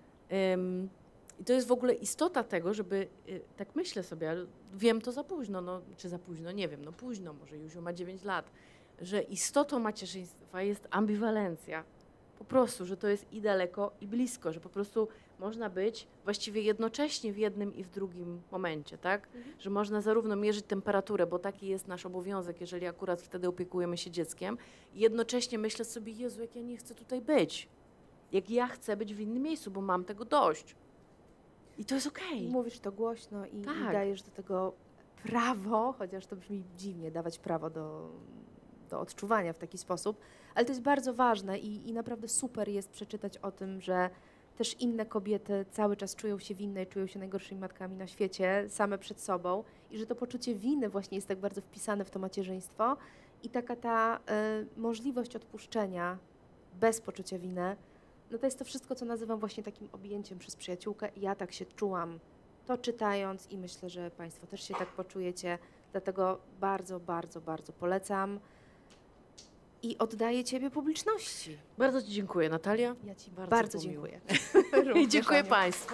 I to jest w ogóle istota tego, żeby, tak myślę sobie, ale wiem to za późno, no, czy za późno, nie wiem, no późno, może Józiu ma 9 lat, że istotą macierzyństwa jest ambiwalencja. Po prostu, że to jest i daleko, i blisko, że po prostu można być właściwie jednocześnie w jednym i w drugim momencie, tak? Że można zarówno mierzyć temperaturę, bo taki jest nasz obowiązek, jeżeli akurat wtedy opiekujemy się dzieckiem, i jednocześnie myślę sobie, Jezu, jak ja nie chcę tutaj być. Jak ja chcę być w innym miejscu, bo mam tego dość. I to jest okej. Mówisz to głośno i Tak. dajesz do tego prawo, chociaż to brzmi dziwnie, dawać prawo do odczuwania w taki sposób, ale to jest bardzo ważne i naprawdę super jest przeczytać o tym, że też inne kobiety cały czas czują się winne i czują się najgorszymi matkami na świecie, same przed sobą i że to poczucie winy właśnie jest tak bardzo wpisane w to macierzyństwo i taka ta możliwość odpuszczenia bez poczucia winy, no to jest to wszystko, co nazywam właśnie takim objęciem przez przyjaciółkę. Ja tak się czułam to czytając i myślę, że Państwo też się tak poczujecie, dlatego bardzo, bardzo, bardzo polecam i oddaję Ciebie publiczności. Bardzo Ci dziękuję, Natalia. Ja Ci Bardzo bardzo było miło. dziękuję. I dziękuję Państwu.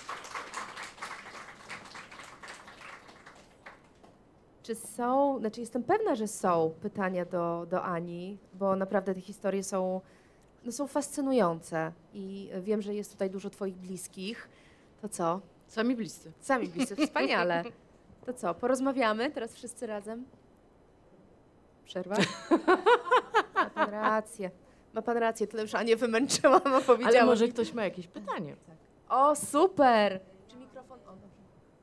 Czy są, znaczy jestem pewna, że są pytania do Ani, bo naprawdę te historie są fascynujące i wiem, że jest tutaj dużo Twoich bliskich. To co? Sami bliscy. Sami bliscy, wspaniale. To co, porozmawiamy teraz wszyscy razem? Przerwa? Ma pan rację, tyle już Anię wymęczyłam, opowiedziałam. Ale może ktoś ma jakieś pytanie. O, super! Czy mikrofon? O, dobrze.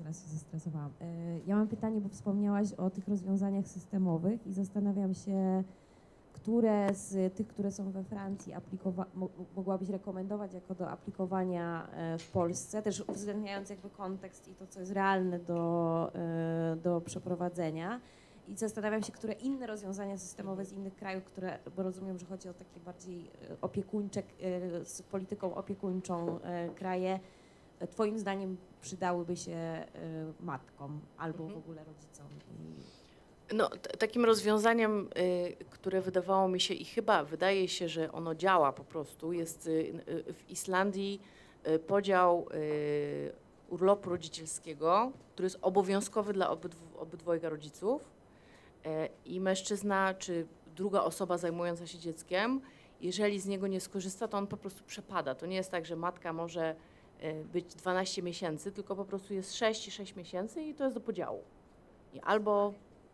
teraz się zestresowałam. Ja mam pytanie, bo wspomniałaś o tych rozwiązaniach systemowych i zastanawiam się, które z tych, które są we Francji, mogłabyś rekomendować jako do aplikowania w Polsce, też uwzględniając jakby kontekst i to, co jest realne do przeprowadzenia. I zastanawiam się, które inne rozwiązania systemowe z innych krajów, bo rozumiem, że chodzi o takie bardziej opiekuńcze, z polityką opiekuńczą kraje, Twoim zdaniem przydałyby się matkom albo w ogóle rodzicom? No, takim rozwiązaniem, które wydawało mi się i chyba wydaje się, że ono działa po prostu, jest w Islandii podział urlopu rodzicielskiego, który jest obowiązkowy dla obydwojga rodziców i mężczyzna czy druga osoba zajmująca się dzieckiem, jeżeli z niego nie skorzysta, to on po prostu przepada. To nie jest tak, że matka może być 12 miesięcy, tylko po prostu jest 6 i 6 miesięcy i to jest do podziału. I albo...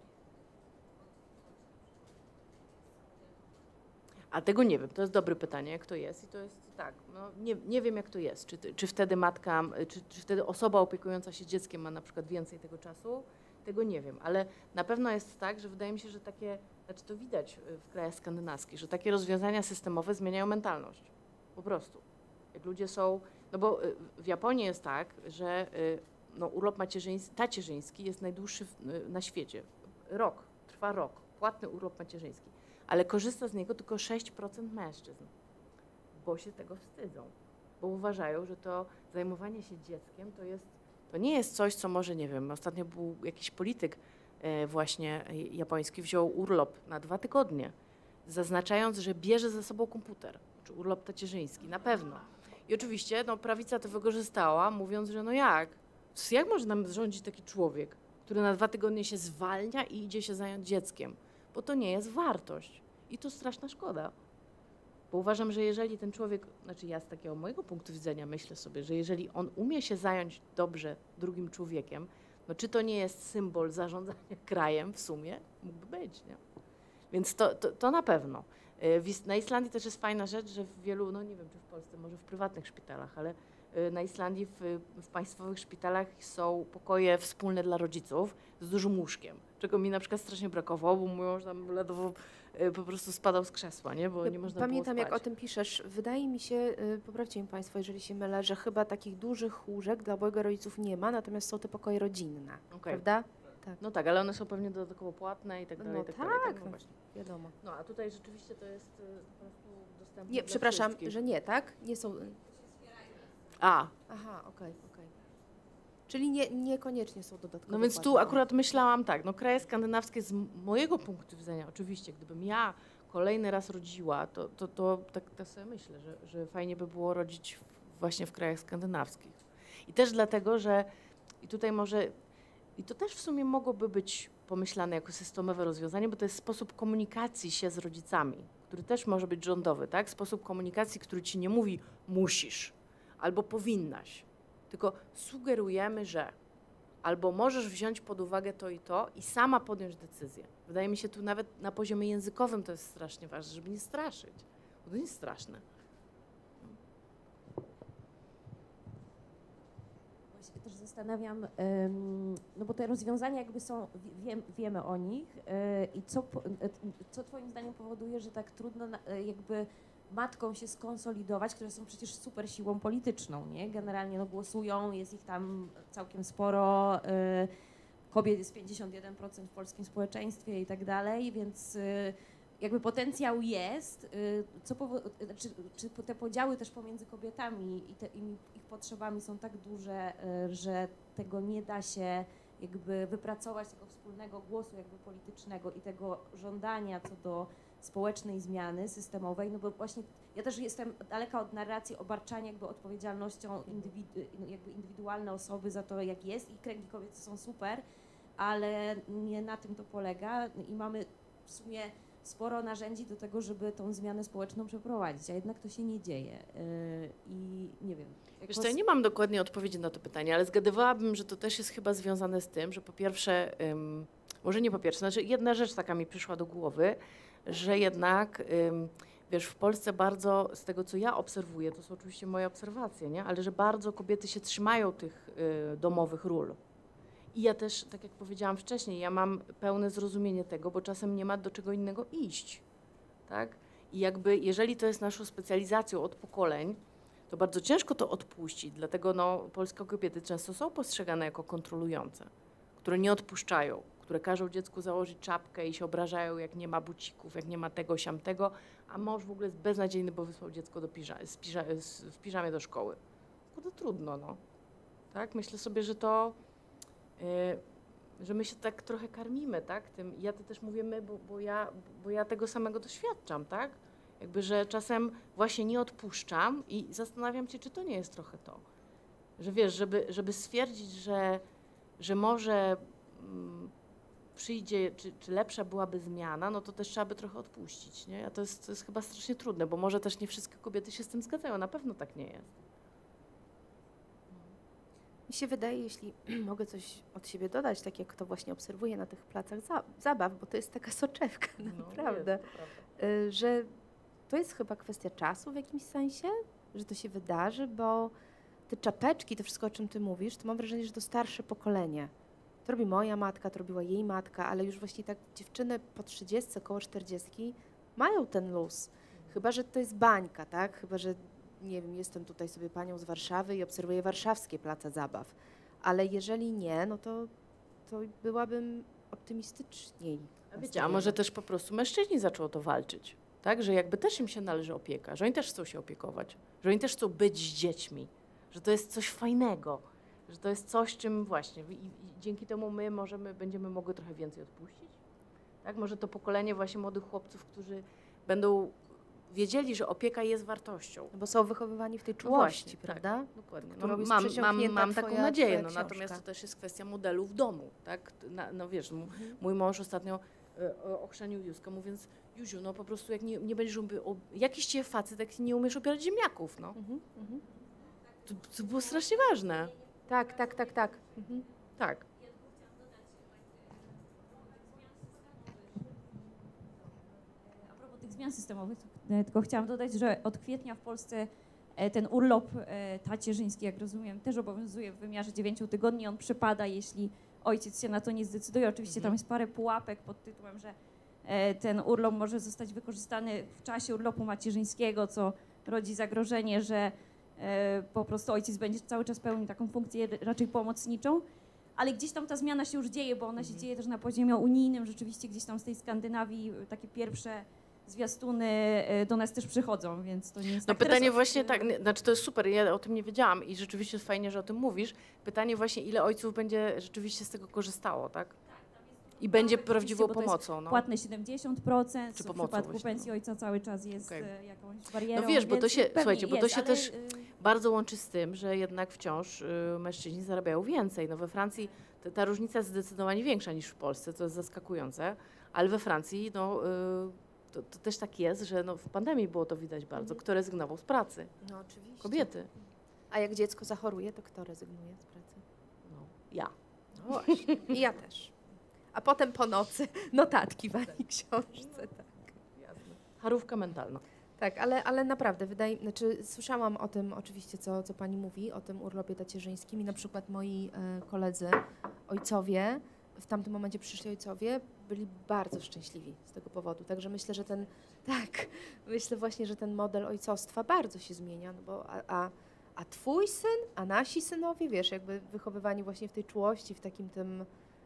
A tego nie wiem, to jest dobre pytanie, jak to jest. I to jest tak, no, nie wiem jak to jest. Czy wtedy matka, czy wtedy osoba opiekująca się dzieckiem ma na przykład więcej tego czasu? Tego nie wiem, ale na pewno jest tak, że wydaje mi się, że takie, znaczy to widać w krajach skandynawskich, że takie rozwiązania systemowe zmieniają mentalność. Po prostu. Jak ludzie są, no bo w Japonii jest tak, że no, urlop tacierzyński jest najdłuższy na świecie. Trwa rok, płatny urlop macierzyński. Ale korzysta z niego tylko 6% mężczyzn, bo się tego wstydzą, bo uważają, że to zajmowanie się dzieckiem to nie jest coś, co może, nie wiem, ostatnio był jakiś polityk właśnie japoński, wziął urlop na 2 tygodnie, zaznaczając, że bierze ze sobą komputer, czy urlop tacierzyński, na pewno. I oczywiście no, prawica to wykorzystała, mówiąc, że no jak może nam rządzić taki człowiek, który na 2 tygodnie się zwalnia i idzie się zająć dzieckiem, bo to nie jest wartość. I to straszna szkoda. Bo uważam, że jeżeli ten człowiek, znaczy ja z takiego mojego punktu widzenia myślę sobie, że jeżeli on umie się zająć dobrze drugim człowiekiem, no czy to nie jest symbol zarządzania krajem w sumie? Mógłby być, nie? Więc to na pewno. Na Islandii też jest fajna rzecz, że w wielu, no nie wiem czy w Polsce, może w prywatnych szpitalach, ale na Islandii w państwowych szpitalach są pokoje wspólne dla rodziców z dużym łóżkiem, czego mi na przykład strasznie brakowało, bo mój mąż tam ledwo po prostu spadał z krzesła, nie? Bo nie można Pamiętam, było spać. jak o tym piszesz. Wydaje mi się, poprawcie mi Państwo, jeżeli się mylę, że chyba takich dużych łóżek dla obojga rodziców nie ma, natomiast są te pokoje rodzinne, prawda? Tak. No tak, ale one są pewnie dodatkowo płatne i tak dalej. No i tak, dalej, tak, no właśnie. wiadomo. No a tutaj rzeczywiście to jest po prostu dostępne Nie, dla przepraszam, wszystkich. że nie, tak? Nie są... A, Aha, okej. Czyli niekoniecznie są dodatkowe. no więc tu płatne. akurat myślałam tak, no kraje skandynawskie z mojego punktu widzenia, oczywiście, gdybym ja kolejny raz rodziła, to tak sobie myślę, że fajnie by było rodzić właśnie w krajach skandynawskich. I też dlatego, że i tutaj może, i to też w sumie mogłoby być pomyślane jako systemowe rozwiązanie, bo to jest sposób komunikacji się z rodzicami, który też może być rządowy, tak? Sposób komunikacji, który ci nie mówi musisz albo powinnaś, tylko sugerujemy, że albo możesz wziąć pod uwagę to i sama podjąć decyzję. Wydaje mi się, tu nawet na poziomie językowym to jest strasznie ważne, żeby nie straszyć, bo to nie jest straszne. Właśnie też zastanawiam, no bo te rozwiązania jakby są, wiemy o nich i co Twoim zdaniem powoduje, że tak trudno jakby matkom się skonsolidować, które są przecież super siłą polityczną, nie? Generalnie no, głosują, jest ich tam całkiem sporo, kobiet jest 51% w polskim społeczeństwie i tak dalej, więc jakby potencjał jest, czy te podziały też pomiędzy kobietami i ich potrzebami są tak duże, że tego nie da się jakby wypracować tego wspólnego głosu jakby politycznego i tego żądania co do społecznej zmiany systemowej, no bo właśnie ja też jestem daleka od narracji obarczania jakby odpowiedzialnością jakby indywidualne osoby za to, jak jest i kręgi kobiece są super, ale nie na tym to polega i mamy w sumie sporo narzędzi do tego, żeby tą zmianę społeczną przeprowadzić, a jednak to się nie dzieje i nie wiem. Wiesz co, ja nie mam dokładnie odpowiedzi na to pytanie, ale zgadywałabym, że to też jest chyba związane z tym, że po pierwsze, może nie po pierwsze, znaczy jedna rzecz taka mi przyszła do głowy, że jednak, wiesz, w Polsce bardzo, z tego co ja obserwuję, to są oczywiście moje obserwacje, nie? Ale że bardzo kobiety się trzymają tych domowych ról. I ja też, tak jak powiedziałam wcześniej, ja mam pełne zrozumienie tego, bo czasem nie ma do czego innego iść, tak? I jakby, jeżeli to jest naszą specjalizacją od pokoleń, to bardzo ciężko to odpuścić, dlatego no, polskie kobiety często są postrzegane jako kontrolujące, które nie odpuszczają, które każą dziecku założyć czapkę i się obrażają, jak nie ma bucików, jak nie ma tego, siamtego, a mąż w ogóle jest beznadziejny, bo wysłał dziecko w piżamie do szkoły. Kurde, trudno, no. Tak? Myślę sobie, że to, że my się tak trochę karmimy, tak? Tym, ja to też mówię my, bo ja tego samego doświadczam, tak? Jakby, że czasem właśnie nie odpuszczam i zastanawiam się, czy to nie jest trochę to. Że wiesz, żeby stwierdzić, że może przyjdzie, czy lepsza byłaby zmiana, no to też trzeba by trochę odpuścić, nie? A to jest chyba strasznie trudne, bo może też nie wszystkie kobiety się z tym zgadzają, na pewno tak nie jest. Mi się wydaje, jeśli mogę coś od siebie dodać, tak jak to właśnie obserwuję na tych placach zabaw, bo to jest taka soczewka, naprawdę, Jest, to prawda. że to jest chyba kwestia czasu w jakimś sensie, że to się wydarzy, bo te czapeczki, to wszystko, o czym ty mówisz, to mam wrażenie, że to starsze pokolenie. To robi moja matka, to robiła jej matka, ale już właśnie tak dziewczyny po 30, około 40 mają ten luz. Chyba że to jest bańka, tak? Chyba że, nie wiem, jestem tutaj sobie panią z Warszawy i obserwuję warszawskie place zabaw. Ale jeżeli nie, no to byłabym optymistyczniej. A wiecie, a może też po prostu mężczyźni zaczęło to walczyć, tak? Że jakby też im się należy opieka, że oni też chcą się opiekować, że oni też chcą być z dziećmi, że to jest coś fajnego, że to jest coś, czym właśnie i dzięki temu my będziemy mogły trochę więcej odpuścić, tak? Może to pokolenie właśnie młodych chłopców, którzy będą wiedzieli, że opieka jest wartością. No bo są wychowywani w tej No czułości, właśnie, prawda? Tak, dokładnie. Którą jest Mam przesiąknięta taką twoja nadzieję, no, książka. natomiast to też jest kwestia modelu w domu, tak? No wiesz, mój mąż ostatnio ochrzanił Józkę, mówiąc, Józiu, no po prostu jak nie będziesz jakiś cię facet, jak nie umiesz opierać ziemniaków, no. To było strasznie ważne. Tak. Tak. A propos tych zmian systemowych, tylko chciałam dodać, że od kwietnia w Polsce ten urlop tacierzyński, jak rozumiem, też obowiązuje w wymiarze 9 tygodni. On przypada, jeśli ojciec się na to nie zdecyduje. Oczywiście tam jest parę pułapek pod tytułem, że ten urlop może zostać wykorzystany w czasie urlopu macierzyńskiego, co rodzi zagrożenie, że po prostu ojciec będzie cały czas pełnił taką funkcję raczej pomocniczą. Ale gdzieś tam ta zmiana się już dzieje, bo ona się dzieje też na poziomie unijnym. Rzeczywiście gdzieś tam z tej Skandynawii takie pierwsze zwiastuny do nas też przychodzą, więc to nie jest No tak. pytanie Teraz właśnie tak, znaczy to jest super, ja o tym nie wiedziałam i rzeczywiście jest fajnie, że o tym mówisz. Pytanie właśnie, ile ojców będzie rzeczywiście z tego korzystało, tak? I będzie prawdziwą bo to jest pomocą. No. Płatne 70%, Czy w pomocą przypadku właśnie, pensji ojca cały czas jest Okej. jakąś barierą. No wiesz, bo to więc się, pewnie słuchajcie, bo to jest, się ale, też bardzo łączy z tym, że jednak wciąż mężczyźni zarabiają więcej. No we Francji ta różnica jest zdecydowanie większa niż w Polsce, co jest zaskakujące, ale we Francji no, to też tak jest, że no, w pandemii było to widać bardzo. Kto rezygnował z pracy? No oczywiście. Kobiety. A jak dziecko zachoruje, to kto rezygnuje z pracy? No, ja. No właśnie. I ja też. A potem po nocy notatki w ani książce. Tak. Jasne. Charówka mentalna. Tak, ale naprawdę, słyszałam o tym oczywiście, co pani mówi, o tym urlopie tacierzyńskim i na przykład moi koledzy, ojcowie, w tamtym momencie przyszli ojcowie, byli bardzo szczęśliwi z tego powodu. Także myślę, że myślę właśnie, że ten model ojcostwa bardzo się zmienia, no bo a twój syn, a nasi synowie, wiesz, jakby wychowywani właśnie w tej czułości, w takim tym,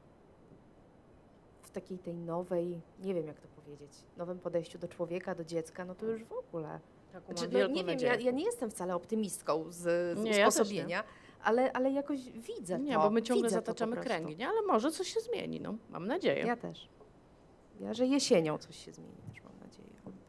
w takiej tej nowej, nie wiem jak to powiedzieć, nowym podejściu do człowieka, do dziecka, no to już w ogóle. Taką Znaczy, mam no, wielką nie wiem, nadzieję. ja nie jestem wcale optymistką z Nie, ja też usposobienia, ale jakoś widzę Nie, to. bo my ciągle widzę to po zataczamy prostu. kręgi, nie? Ale może coś się zmieni, no. Mam nadzieję. Ja też. Że jesienią coś się zmieni, też mam nadzieję.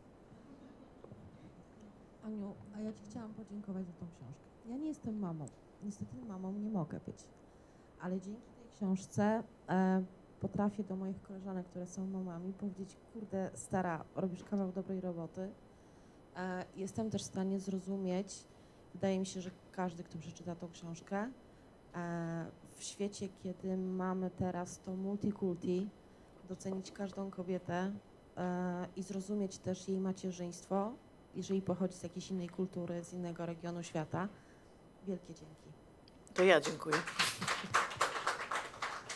Aniu, a ja Ci chciałam podziękować za tą książkę. Ja nie jestem mamą. Niestety mamą nie mogę być. Ale dzięki tej książce potrafię do moich koleżanek, które są mamami, powiedzieć, kurde, stara, robisz kawał dobrej roboty. Jestem też w stanie zrozumieć, wydaje mi się, że każdy, kto przeczyta tą książkę, w świecie, kiedy mamy teraz to multikulti, docenić każdą kobietę i zrozumieć też jej macierzyństwo, jeżeli pochodzi z jakiejś innej kultury, z innego regionu świata. Wielkie dzięki. To ja dziękuję.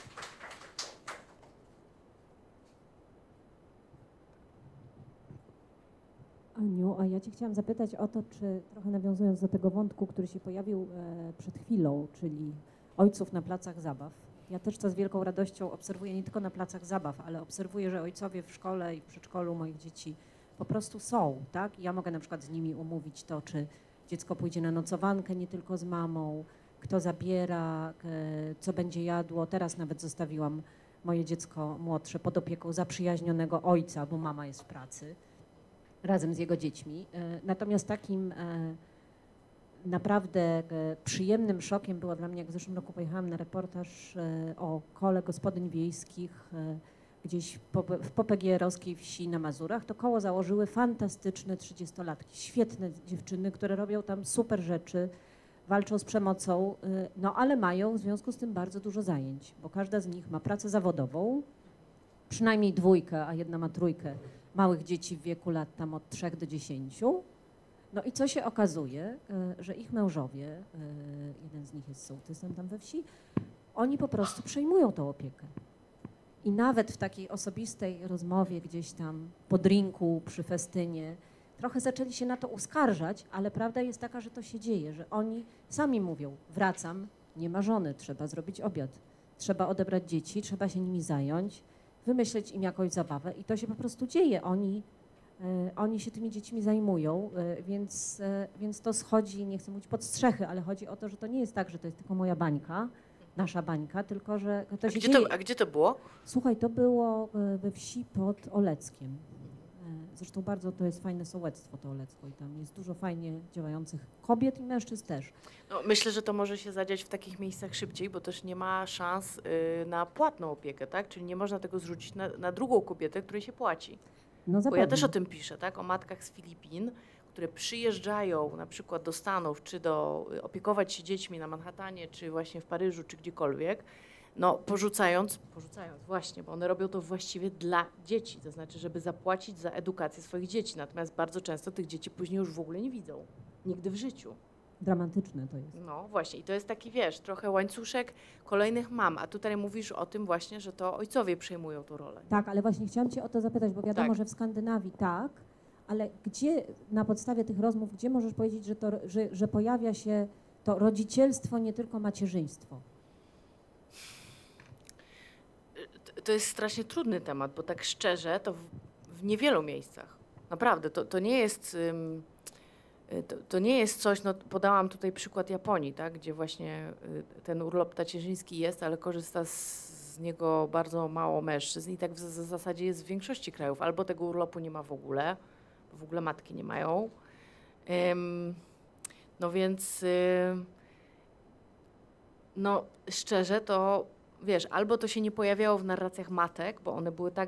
Aniu, a ja Cię chciałam zapytać o to, czy trochę nawiązując do tego wątku, który się pojawił przed chwilą, czyli ojców na placach zabaw. Ja też to z wielką radością obserwuję nie tylko na placach zabaw, ale obserwuję, że ojcowie w szkole i w przedszkolu moich dzieci po prostu są, tak? I ja mogę na przykład z nimi umówić to, czy dziecko pójdzie na nocowankę nie tylko z mamą, kto zabiera, co będzie jadło. Teraz nawet zostawiłam moje dziecko młodsze pod opieką zaprzyjaźnionego ojca, bo mama jest w pracy, razem z jego dziećmi. Natomiast takim naprawdę przyjemnym szokiem było dla mnie, jak w zeszłym roku pojechałam na reportaż o kole gospodyń wiejskich gdzieś w popegeerowskiej wsi na Mazurach. To koło założyły fantastyczne 30-latki, świetne dziewczyny, które robią tam super rzeczy, walczą z przemocą, no ale mają w związku z tym bardzo dużo zajęć, bo każda z nich ma pracę zawodową, przynajmniej 2, a jedna ma 3 małych dzieci w wieku lat tam od 3 do 10. No i co się okazuje, że ich mężowie, jeden z nich jest sołtysem tam we wsi, oni po prostu przejmują tą opiekę. I nawet w takiej osobistej rozmowie gdzieś tam po drinku, przy festynie, trochę zaczęli się na to uskarżać, ale prawda jest taka, że to się dzieje, że oni sami mówią, wracam, nie ma żony, trzeba zrobić obiad, trzeba odebrać dzieci, trzeba się nimi zająć, wymyśleć im jakąś zabawę i to się po prostu dzieje. Oni się tymi dziećmi zajmują, więc to schodzi, nie chcę mówić pod strzechy, ale chodzi o to, że to nie jest tak, że to jest tylko moja bańka, nasza bańka, tylko że to się dzieje. A gdzie to było? Słuchaj, to było we wsi pod Oleckiem. Zresztą bardzo to jest fajne sołectwo to Olecko i tam jest dużo fajnie działających kobiet i mężczyzn też. No, myślę, że to może się zadziać w takich miejscach szybciej, bo też nie ma szans na płatną opiekę, tak? Czyli nie można tego zrzucić na drugą kobietę, której się płaci. No Bo ja też o tym piszę, tak? O matkach z Filipin, które przyjeżdżają na przykład do Stanów, czy opiekować się dziećmi na Manhattanie, czy właśnie w Paryżu, czy gdziekolwiek, no porzucając właśnie, bo one robią to właściwie dla dzieci, to znaczy, żeby zapłacić za edukację swoich dzieci, natomiast bardzo często tych dzieci później już w ogóle nie widzą, nigdy w życiu. Dramatyczne to jest. No właśnie i to jest taki, wiesz, trochę łańcuszek kolejnych mam, a tutaj mówisz o tym właśnie, że to ojcowie przejmują tą rolę. Tak, ale właśnie chciałam Cię o to zapytać, bo wiadomo, Tak. że w Skandynawii tak, ale gdzie na podstawie tych rozmów, gdzie możesz powiedzieć, że pojawia się to rodzicielstwo, nie tylko macierzyństwo? To jest strasznie trudny temat, bo tak szczerze to w niewielu miejscach. Naprawdę, to nie jest... To nie jest coś, no podałam tutaj przykład Japonii, tak, gdzie właśnie ten urlop tacierzyński jest, ale korzysta z niego bardzo mało mężczyzn i tak w zasadzie jest w większości krajów. Albo tego urlopu nie ma w ogóle matki nie mają. No więc, no szczerze to, wiesz, albo to się nie pojawiało w narracjach matek, bo one były tak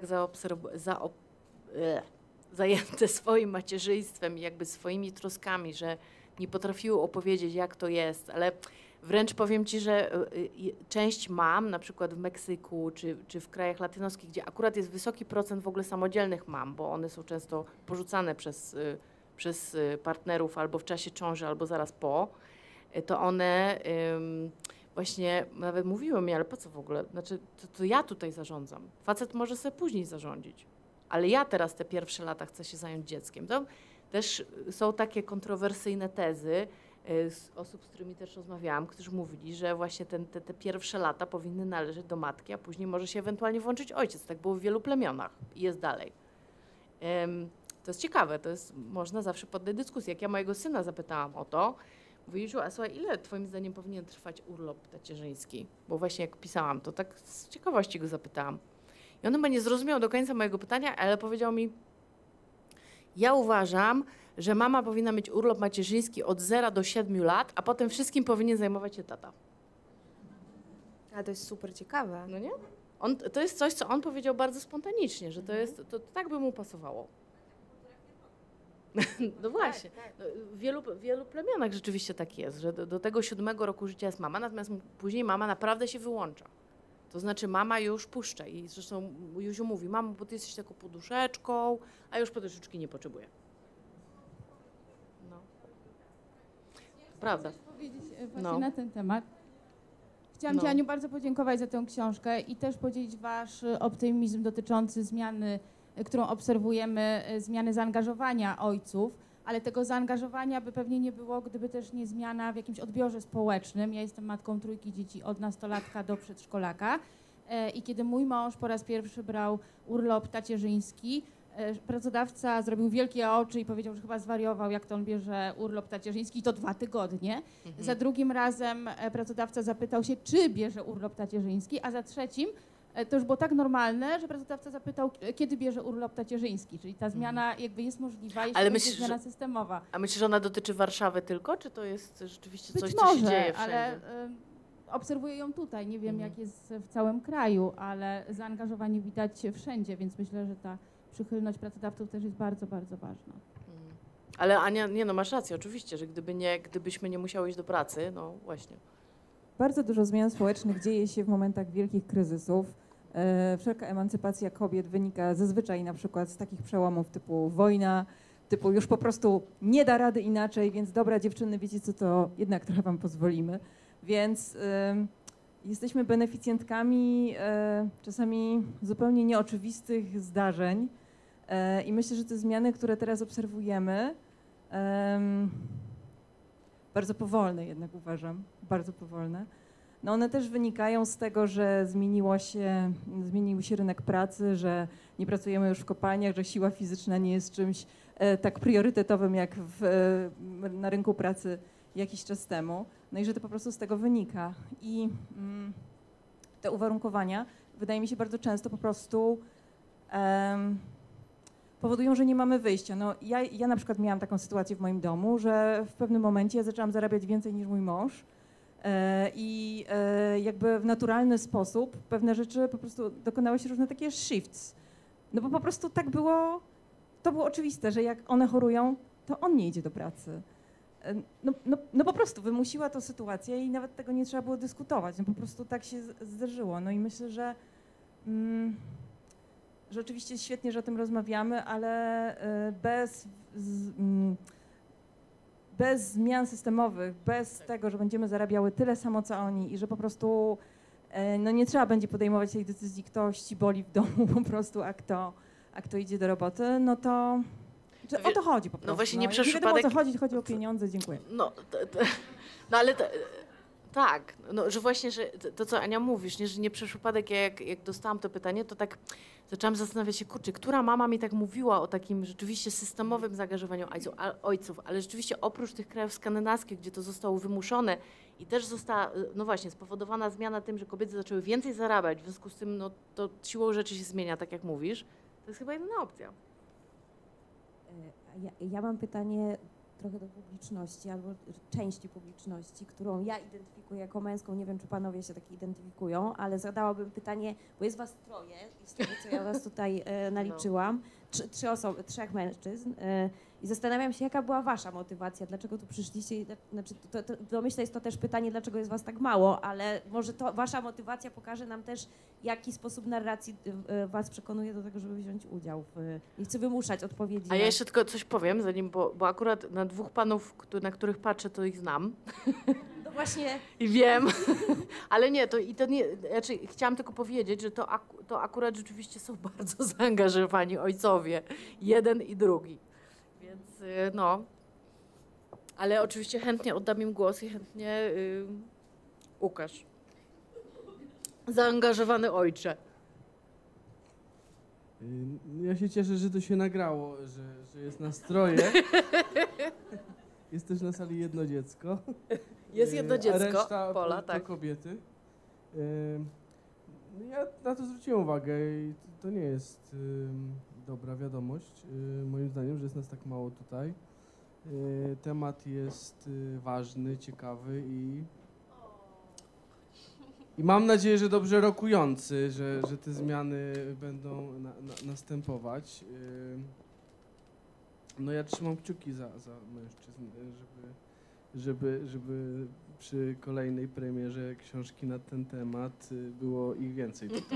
zajęte swoim macierzyństwem i jakby swoimi troskami, że nie potrafiły opowiedzieć, jak to jest, ale wręcz powiem Ci, że część mam, na przykład w Meksyku czy w krajach latynoskich, gdzie akurat jest wysoki procent w ogóle samodzielnych mam, bo one są często porzucane przez partnerów albo w czasie ciąży, albo zaraz po, to one właśnie nawet mówiły mi, ale po co w ogóle? Znaczy, to ja tutaj zarządzam. Facet może sobie później zarządzić. Ale ja teraz te pierwsze lata chcę się zająć dzieckiem. To też są takie kontrowersyjne tezy z osób, z którymi też rozmawiałam, którzy mówili, że właśnie te pierwsze lata powinny należeć do matki, a później może się ewentualnie włączyć ojciec. Tak było w wielu plemionach i jest dalej. To jest ciekawe, można zawsze poddać dyskusji. Jak ja mojego syna zapytałam o to, mówię, Juziu, a słuchaj, ile twoim zdaniem powinien trwać urlop tacierzyński? Bo właśnie jak pisałam, to tak z ciekawości go zapytałam. I on chyba nie zrozumiał do końca mojego pytania, ale powiedział mi, ja uważam, że mama powinna mieć urlop macierzyński od 0 do 7 lat, a potem wszystkim powinien zajmować się tata. Ale to jest super ciekawe. No nie? To jest coś, co on powiedział bardzo spontanicznie, że to tak by mu pasowało. No właśnie. No, w wielu plemionach rzeczywiście tak jest, że do tego 7 roku życia jest mama, natomiast później mama naprawdę się wyłącza. To znaczy mama już puszcza i zresztą Juziu mówi, mamo, bo ty jesteś taką poduszeczką, a już poduszeczki nie potrzebuje. No. Prawda. Chcę powiedzieć właśnie na ten temat. Chciałam Ci, Aniu, bardzo podziękować za tę książkę i też podzielić Wasz optymizm dotyczący zmiany którą obserwujemy, zmiany zaangażowania ojców, ale tego zaangażowania by pewnie nie było, gdyby też nie zmiana w jakimś odbiorze społecznym. Ja jestem matką 3 dzieci od nastolatka do przedszkolaka i kiedy mój mąż po raz pierwszy brał urlop tacierzyński, pracodawca zrobił wielkie oczy i powiedział, że chyba zwariował, jak to on bierze urlop tacierzyński, i to 2 tygodnie. Za drugim razem pracodawca zapytał się, czy bierze urlop tacierzyński, a za trzecim to już było tak normalne, że pracodawca zapytał, kiedy bierze urlop tacierzyński, czyli ta zmiana jakby jest możliwa, jeśli to jest zmiana systemowa. A myślisz, że ona dotyczy Warszawy tylko, czy to jest rzeczywiście coś, Być co może, się dzieje wszędzie? ale obserwuję ją tutaj, nie wiem jak jest w całym kraju, ale zaangażowanie widać wszędzie, więc myślę, że ta przychylność pracodawców też jest bardzo, bardzo ważna. Ale Ania, nie no, masz rację, oczywiście, że gdybyśmy nie musiały iść do pracy, no właśnie. Bardzo dużo zmian społecznych dzieje się w momentach wielkich kryzysów. Wszelka emancypacja kobiet wynika zazwyczaj na przykład z takich przełomów typu wojna, typu już po prostu nie da rady inaczej, więc dobra dziewczyny, wiecie co, to jednak trochę wam pozwolimy. Więc jesteśmy beneficjentkami czasami zupełnie nieoczywistych zdarzeń i myślę, że te zmiany, które teraz obserwujemy, bardzo powolne jednak uważam, bardzo powolne. No one też wynikają z tego, że zmienił się rynek pracy, że nie pracujemy już w kopalniach, że siła fizyczna nie jest czymś tak priorytetowym jak na rynku pracy jakiś czas temu. No i że to po prostu z tego wynika. I te uwarunkowania wydaje mi się bardzo często po prostu powodują, że nie mamy wyjścia. No, ja na przykład miałam taką sytuację w moim domu, że w pewnym momencie ja zaczęłam zarabiać więcej niż mój mąż i jakby w naturalny sposób pewne rzeczy po prostu dokonały się różne takie shifts. No bo po prostu tak było, to było oczywiste, że jak one chorują, to on nie idzie do pracy. No po prostu wymusiła to sytuacja i nawet tego nie trzeba było dyskutować. No po prostu tak się zdarzyło. No i myślę, że oczywiście świetnie, że o tym rozmawiamy, ale bez zmian systemowych, bez tego, że będziemy zarabiały tyle samo, co oni i że po prostu no nie trzeba będzie podejmować tej decyzji, kto ściboli w domu po prostu, a kto idzie do roboty, no to o to chodzi po prostu. No właśnie nie przez nie wiadomo, przypadek... o co chodzi o pieniądze, dziękuję. No ale tak, no, że właśnie, że to co Ania mówisz, nie, że nie przez przypadek, jak dostałam to pytanie, to tak zaczęłam zastanawiać się, kurczę, która mama mi tak mówiła o takim rzeczywiście systemowym zaangażowaniu ojców, ale rzeczywiście oprócz tych krajów skandynawskich, gdzie to zostało wymuszone i też została, no właśnie, spowodowana zmiana tym, że kobiety zaczęły więcej zarabiać, w związku z tym, no to siłą rzeczy się zmienia, tak jak mówisz, to jest chyba jedyna opcja. Ja mam pytanie trochę do publiczności, albo części publiczności, którą ja identyfikuję jako męską. Nie wiem, czy panowie się tak identyfikują, ale zadałabym pytanie, bo jest was troje i z tego, co ja was tutaj naliczyłam, trzech mężczyzn i zastanawiam się, jaka była wasza motywacja, dlaczego tu przyszliście, znaczy domyślę, jest to też pytanie, dlaczego jest was tak mało, ale może to wasza motywacja pokaże nam też, jaki sposób narracji was przekonuje do tego, żeby wziąć udział nie chcę wymuszać odpowiedzi. A ja jeszcze tylko coś powiem, zanim, bo akurat na 2 panów, na których patrzę, to ich znam. No właśnie. I wiem, ale nie, to nie, znaczy chciałam tylko powiedzieć, że to akurat rzeczywiście są bardzo zaangażowani ojcowie, jeden i drugi. Więc no, ale oczywiście chętnie oddam im głos i chętnie Łukasz. Zaangażowany ojcze. Ja się cieszę, że to się nagrało, że jest nastroje. Jest też na sali jedno dziecko. Jest jedno dziecko, a reszta Pola, to tak. kobiety. Ja na to zwróciłem uwagę i to nie jest dobra wiadomość, moim zdaniem, że jest nas tak mało tutaj. Temat jest ważny, ciekawy i mam nadzieję, że dobrze rokujący, że te zmiany będą następować. No ja trzymam kciuki za mężczyzn, żeby przy kolejnej premierze książki na ten temat było ich więcej tutaj.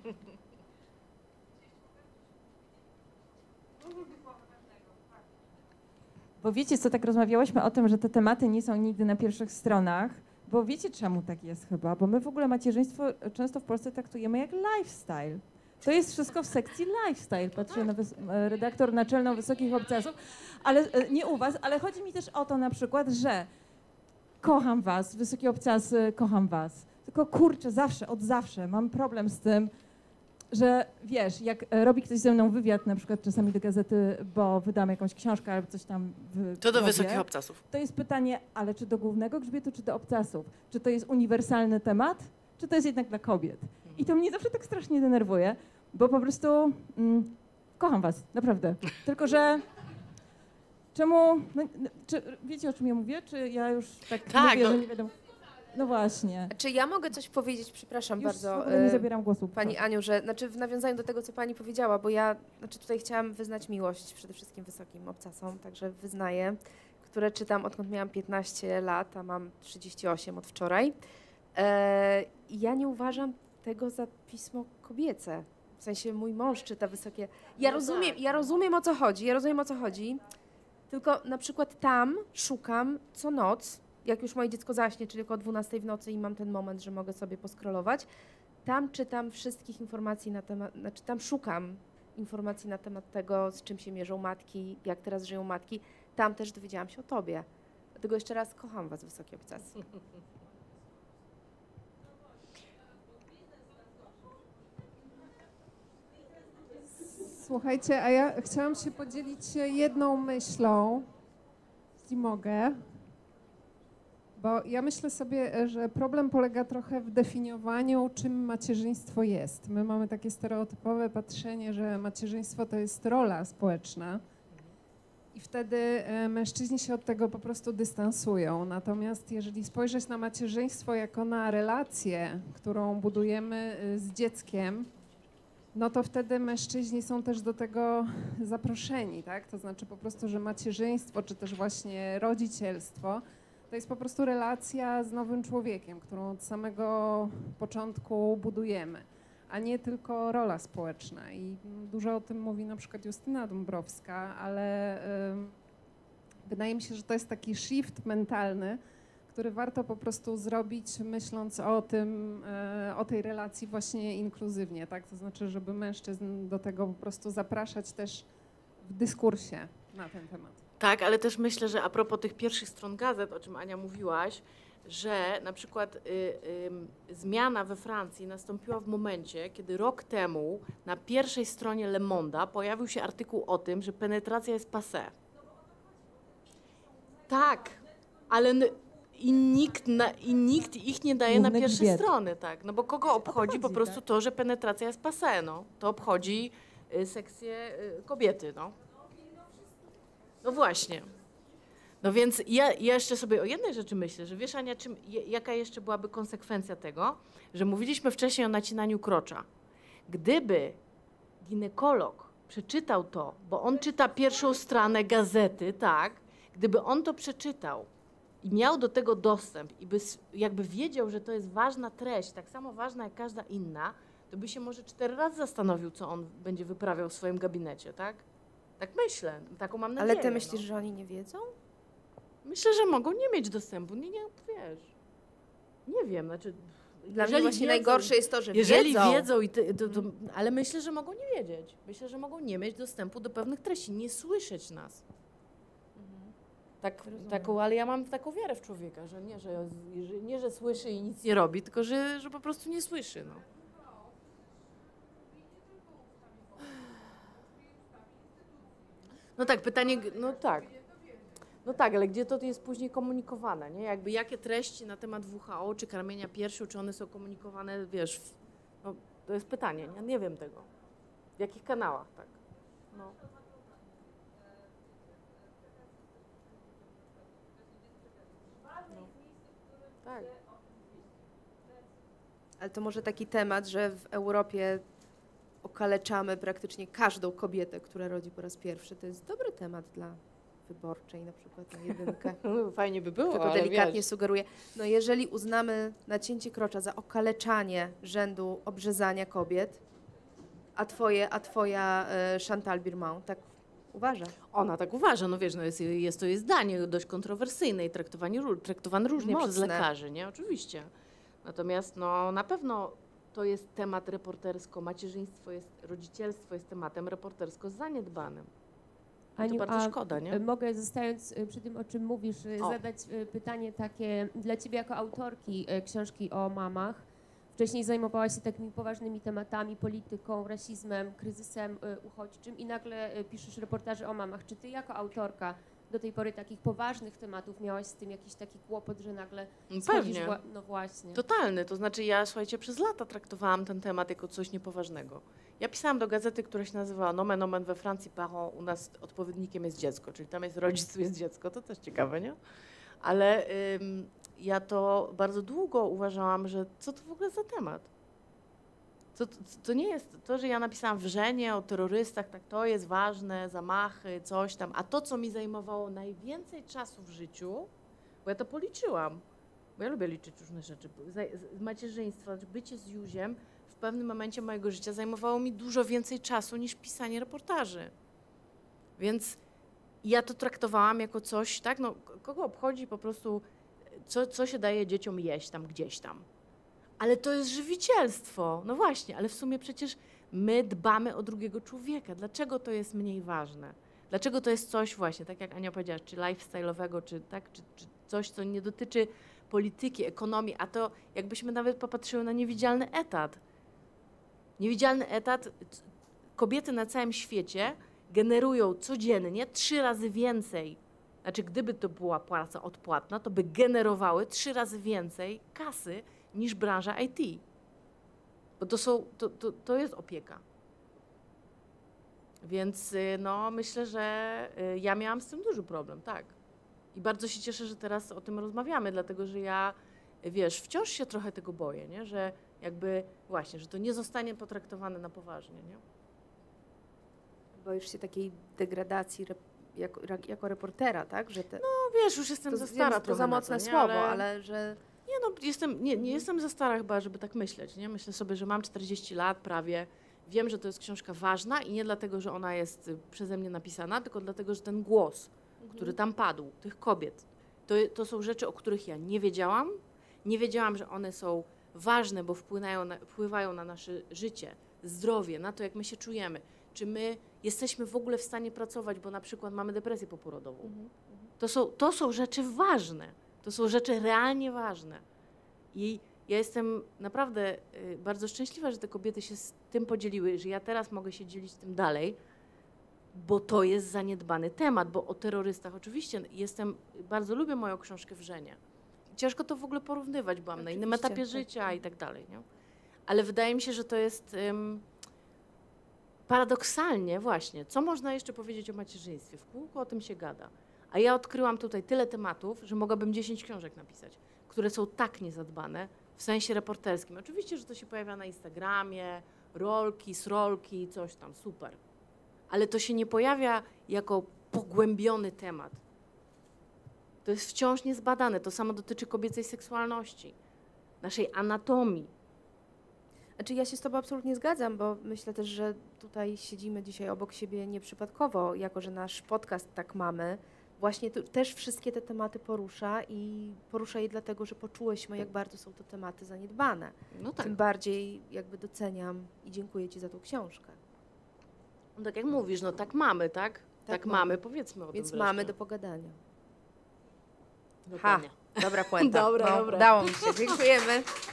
Bo wiecie co, tak rozmawiałyśmy o tym, że te tematy nie są nigdy na pierwszych stronach, bo wiecie czemu tak jest chyba, bo my w ogóle macierzyństwo często w Polsce traktujemy jak lifestyle. To jest wszystko w sekcji lifestyle. Patrzę na redaktor naczelną Wysokich Obcasów, ale nie u was, ale chodzi mi też o to na przykład, że kocham was, Wysokie Obcasy, kocham was. Tylko kurczę, od zawsze mam problem z tym, że wiesz, jak robi ktoś ze mną wywiad, na przykład czasami do gazety, bo wydam jakąś książkę albo coś tam To do robię, Wysokich Obcasów. to jest pytanie, ale czy do Głównego Grzbietu, czy do Obcasów? Czy to jest uniwersalny temat, czy to jest jednak dla kobiet? I to mnie zawsze tak strasznie denerwuje, bo po prostu kocham was, naprawdę. Tylko że czemu, czy wiecie, o czym ja mówię? Czy ja już tak Tak, mówię, że nie wiadomo? No właśnie. Czy ja mogę coś powiedzieć, przepraszam Już bardzo, w ogóle nie zabieram głosu. Pani Aniu, że znaczy w nawiązaniu do tego, co pani powiedziała, bo ja tutaj chciałam wyznać miłość przede wszystkim Wysokim Obcasom, także wyznaję, które czytam odkąd miałam 15 lat, a mam 38 od wczoraj. Ja nie uważam tego za pismo kobiece. W sensie mój mąż czyta wysokie. Ja rozumiem o co chodzi. Tylko na przykład tam szukam co noc, jak już moje dziecko zaśnie, czyli około 12 w nocy i mam ten moment, że mogę sobie poskrolować, tam czytam wszystkich informacji na temat, znaczy tam szukam informacji na temat tego, z czym się mierzą matki, jak teraz żyją matki. Tam też dowiedziałam się o tobie. Dlatego jeszcze raz kocham was, Wysokie Obcasy. Słuchajcie, a ja chciałam się podzielić jedną myślą, jeśli mogę, bo ja myślę sobie, że problem polega trochę w definiowaniu, czym macierzyństwo jest. My mamy takie stereotypowe patrzenie, że macierzyństwo to jest rola społeczna i wtedy mężczyźni się od tego po prostu dystansują. Natomiast jeżeli spojrzeć na macierzyństwo jako na relację, którą budujemy z dzieckiem, no to wtedy mężczyźni są też do tego zaproszeni, tak? To znaczy po prostu, że macierzyństwo, czy też właśnie rodzicielstwo, to jest po prostu relacja z nowym człowiekiem, którą od samego początku budujemy, a nie tylko rola społeczna. I dużo o tym mówi na przykład Justyna Dąbrowska, ale wydaje mi się, że to jest taki shift mentalny, który warto po prostu zrobić, myśląc o tym, o tej relacji właśnie inkluzywnie, tak? To znaczy, żeby mężczyzn do tego po prostu zapraszać też w dyskursie na ten temat. Tak, ale też myślę, że a propos tych pierwszych stron gazet, o czym Ania mówiłaś, że na przykład zmiana we Francji nastąpiła w momencie, kiedy rok temu na pierwszej stronie Le Monde'a pojawił się artykuł o tym, że penetracja jest passé. Tak, ale i nikt ich nie daje na pierwsze strony, tak, no bo kogo obchodzi po prostu to, że penetracja jest passé, no, to obchodzi sekcję kobiety, no. No właśnie. No więc ja jeszcze sobie o jednej rzeczy myślę, że wiesz, Ania, jaka jeszcze byłaby konsekwencja tego, że mówiliśmy wcześniej o nacinaniu krocza. Gdyby ginekolog przeczytał to, bo on czyta pierwszą stronę gazety, tak, gdyby on to przeczytał i miał do tego dostęp i by jakby wiedział, że to jest ważna treść, tak samo ważna jak każda inna, to by się może 4 razy zastanowił, co on będzie wyprawiał w swoim gabinecie, tak? Tak myślę, taką mam nadzieję. Ale ty myślisz, że oni nie wiedzą? Myślę, że mogą nie mieć dostępu, nie wiesz. Nie wiem, znaczy... Dla mnie właśnie najgorsze jest to, że jeżeli wiedzą, ale myślę, że mogą nie wiedzieć. Myślę, że mogą nie mieć dostępu do pewnych treści, nie słyszeć nas. Ale ja mam taką wiarę w człowieka, że nie, że słyszy i nic nie robi, tylko że po prostu nie słyszy. No. No tak, pytanie, no tak, ale gdzie to jest później komunikowane, nie? Jakby jakie treści na temat WHO czy karmienia piersią, czy one są komunikowane, wiesz, no, to jest pytanie, nie wiem tego. W jakich kanałach, tak? No. Tak. Ale to może taki temat, że w Europie okaleczamy praktycznie każdą kobietę, która rodzi po raz pierwszy. To jest dobry temat dla Wyborczej na przykład na jedynkę. Fajnie by było, Tylko ale delikatnie wiesz. sugeruję. No jeżeli uznamy nacięcie krocza za okaleczanie rzędu obrzezania kobiet, a twoja Chantal Birman tak uważa. Ona tak uważa, no wiesz, no jest to jej zdanie dość kontrowersyjne i traktowane różnie Mocne. przez lekarzy, nie? Oczywiście. Natomiast no na pewno to jest temat reportersko, macierzyństwo jest, rodzicielstwo jest tematem reportersko zaniedbanym. I to Aniu, bardzo szkoda, nie? Mogę, zostając przy tym, o czym mówisz, zadać pytanie takie dla Ciebie jako autorki książki o mamach. Wcześniej zajmowałaś się takimi poważnymi tematami, polityką, rasizmem, kryzysem uchodźczym i nagle piszesz reportaże o mamach. Czy Ty jako autorka do tej pory takich poważnych tematów miałaś z tym jakiś taki kłopot, że nagle schodzisz... Pewnie. No właśnie. Totalny, to znaczy ja, słuchajcie, przez lata traktowałam ten temat jako coś niepoważnego. Ja pisałam do gazety, która się nazywała Nomen Omen we Francji, Parent, u nas odpowiednikiem jest dziecko, czyli tam jest rodzic, tu jest dziecko, to też ciekawe, nie? Ale ja to bardzo długo uważałam, że co to w ogóle za temat? To nie jest to, że ja napisałam wrzenie o terrorystach, tak, to jest ważne, zamachy, coś tam, a to, co mi zajmowało najwięcej czasu w życiu, bo ja to policzyłam, bo ja lubię liczyć różne rzeczy, z macierzyństwa, bycie z Józiem w pewnym momencie mojego życia zajmowało mi dużo więcej czasu niż pisanie reportaży. Więc ja to traktowałam jako coś, tak, no kogo obchodzi po prostu, co się daje dzieciom jeść tam gdzieś tam. Ale to jest żywicielstwo. No właśnie, ale w sumie przecież my dbamy o drugiego człowieka. Dlaczego to jest mniej ważne? Dlaczego to jest coś właśnie, tak jak Ania powiedziała, czy lifestyle'owego, czy coś, co nie dotyczy polityki, ekonomii, a to jakbyśmy nawet popatrzyły na niewidzialny etat. Niewidzialny etat, kobiety na całym świecie generują codziennie 3 razy więcej. Znaczy, gdyby to była płaca odpłatna, to by generowały 3 razy więcej kasy niż branża IT. Bo to jest opieka. Więc no, myślę, że ja miałam z tym duży problem, tak. I bardzo się cieszę, że teraz o tym rozmawiamy, dlatego że ja, wiesz, wciąż się trochę tego boję, nie? Że jakby właśnie, że to nie zostanie potraktowane na poważnie, nie? Boisz się takiej degradacji jako reportera, tak? Że No wiesz, już jestem za stara trochę. To za mocne słowo, ale że... Nie, no nie jestem za stara chyba, żeby tak myśleć, nie? Myślę sobie, że mam 40 lat prawie, wiem, że to jest książka ważna i nie dlatego, że ona jest przeze mnie napisana, tylko dlatego, że ten głos, który tam padł, tych kobiet, to są rzeczy, o których ja nie wiedziałam. Nie wiedziałam, że one są ważne, bo wpływają na nasze życie, zdrowie, na to, jak my się czujemy. Czy my jesteśmy w ogóle w stanie pracować, bo na przykład mamy depresję poporodową. To są rzeczy ważne. To są rzeczy realnie ważne. I ja jestem naprawdę bardzo szczęśliwa, że te kobiety się z tym podzieliły, że ja teraz mogę się dzielić tym dalej, bo to jest zaniedbany temat, bo o terrorystach oczywiście bardzo lubię moją książkę Wrzenie. Ciężko to w ogóle porównywać, byłam na innym etapie życia i tak dalej. Nie? Ale wydaje mi się, że to jest paradoksalnie właśnie, co można jeszcze powiedzieć o macierzyństwie? W kółko o tym się gada. A ja odkryłam tutaj tyle tematów, że mogłabym 10 książek napisać, które są tak niezadbane w sensie reporterskim. Oczywiście, że to się pojawia na Instagramie, rolki, srolki, coś tam, super. Ale to się nie pojawia jako pogłębiony temat. To jest wciąż niezbadane. To samo dotyczy kobiecej seksualności, naszej anatomii. Znaczy ja się z Tobą absolutnie zgadzam, bo myślę też, że tutaj siedzimy dzisiaj obok siebie nieprzypadkowo, jako że nasz podcast tak mamy. Właśnie też wszystkie te tematy porusza i porusza je dlatego, że poczułyśmy, jak bardzo są to tematy zaniedbane. No tak. Tym bardziej jakby doceniam i dziękuję Ci za tą książkę. No tak jak mówisz, no tak mamy, tak? Tak mamy, powiedzmy o tym Więc wreszcie. mamy do pogadania. Dokładnie. Dobra puenta. Dobra, no, dobra. Udało mi się, dziękujemy.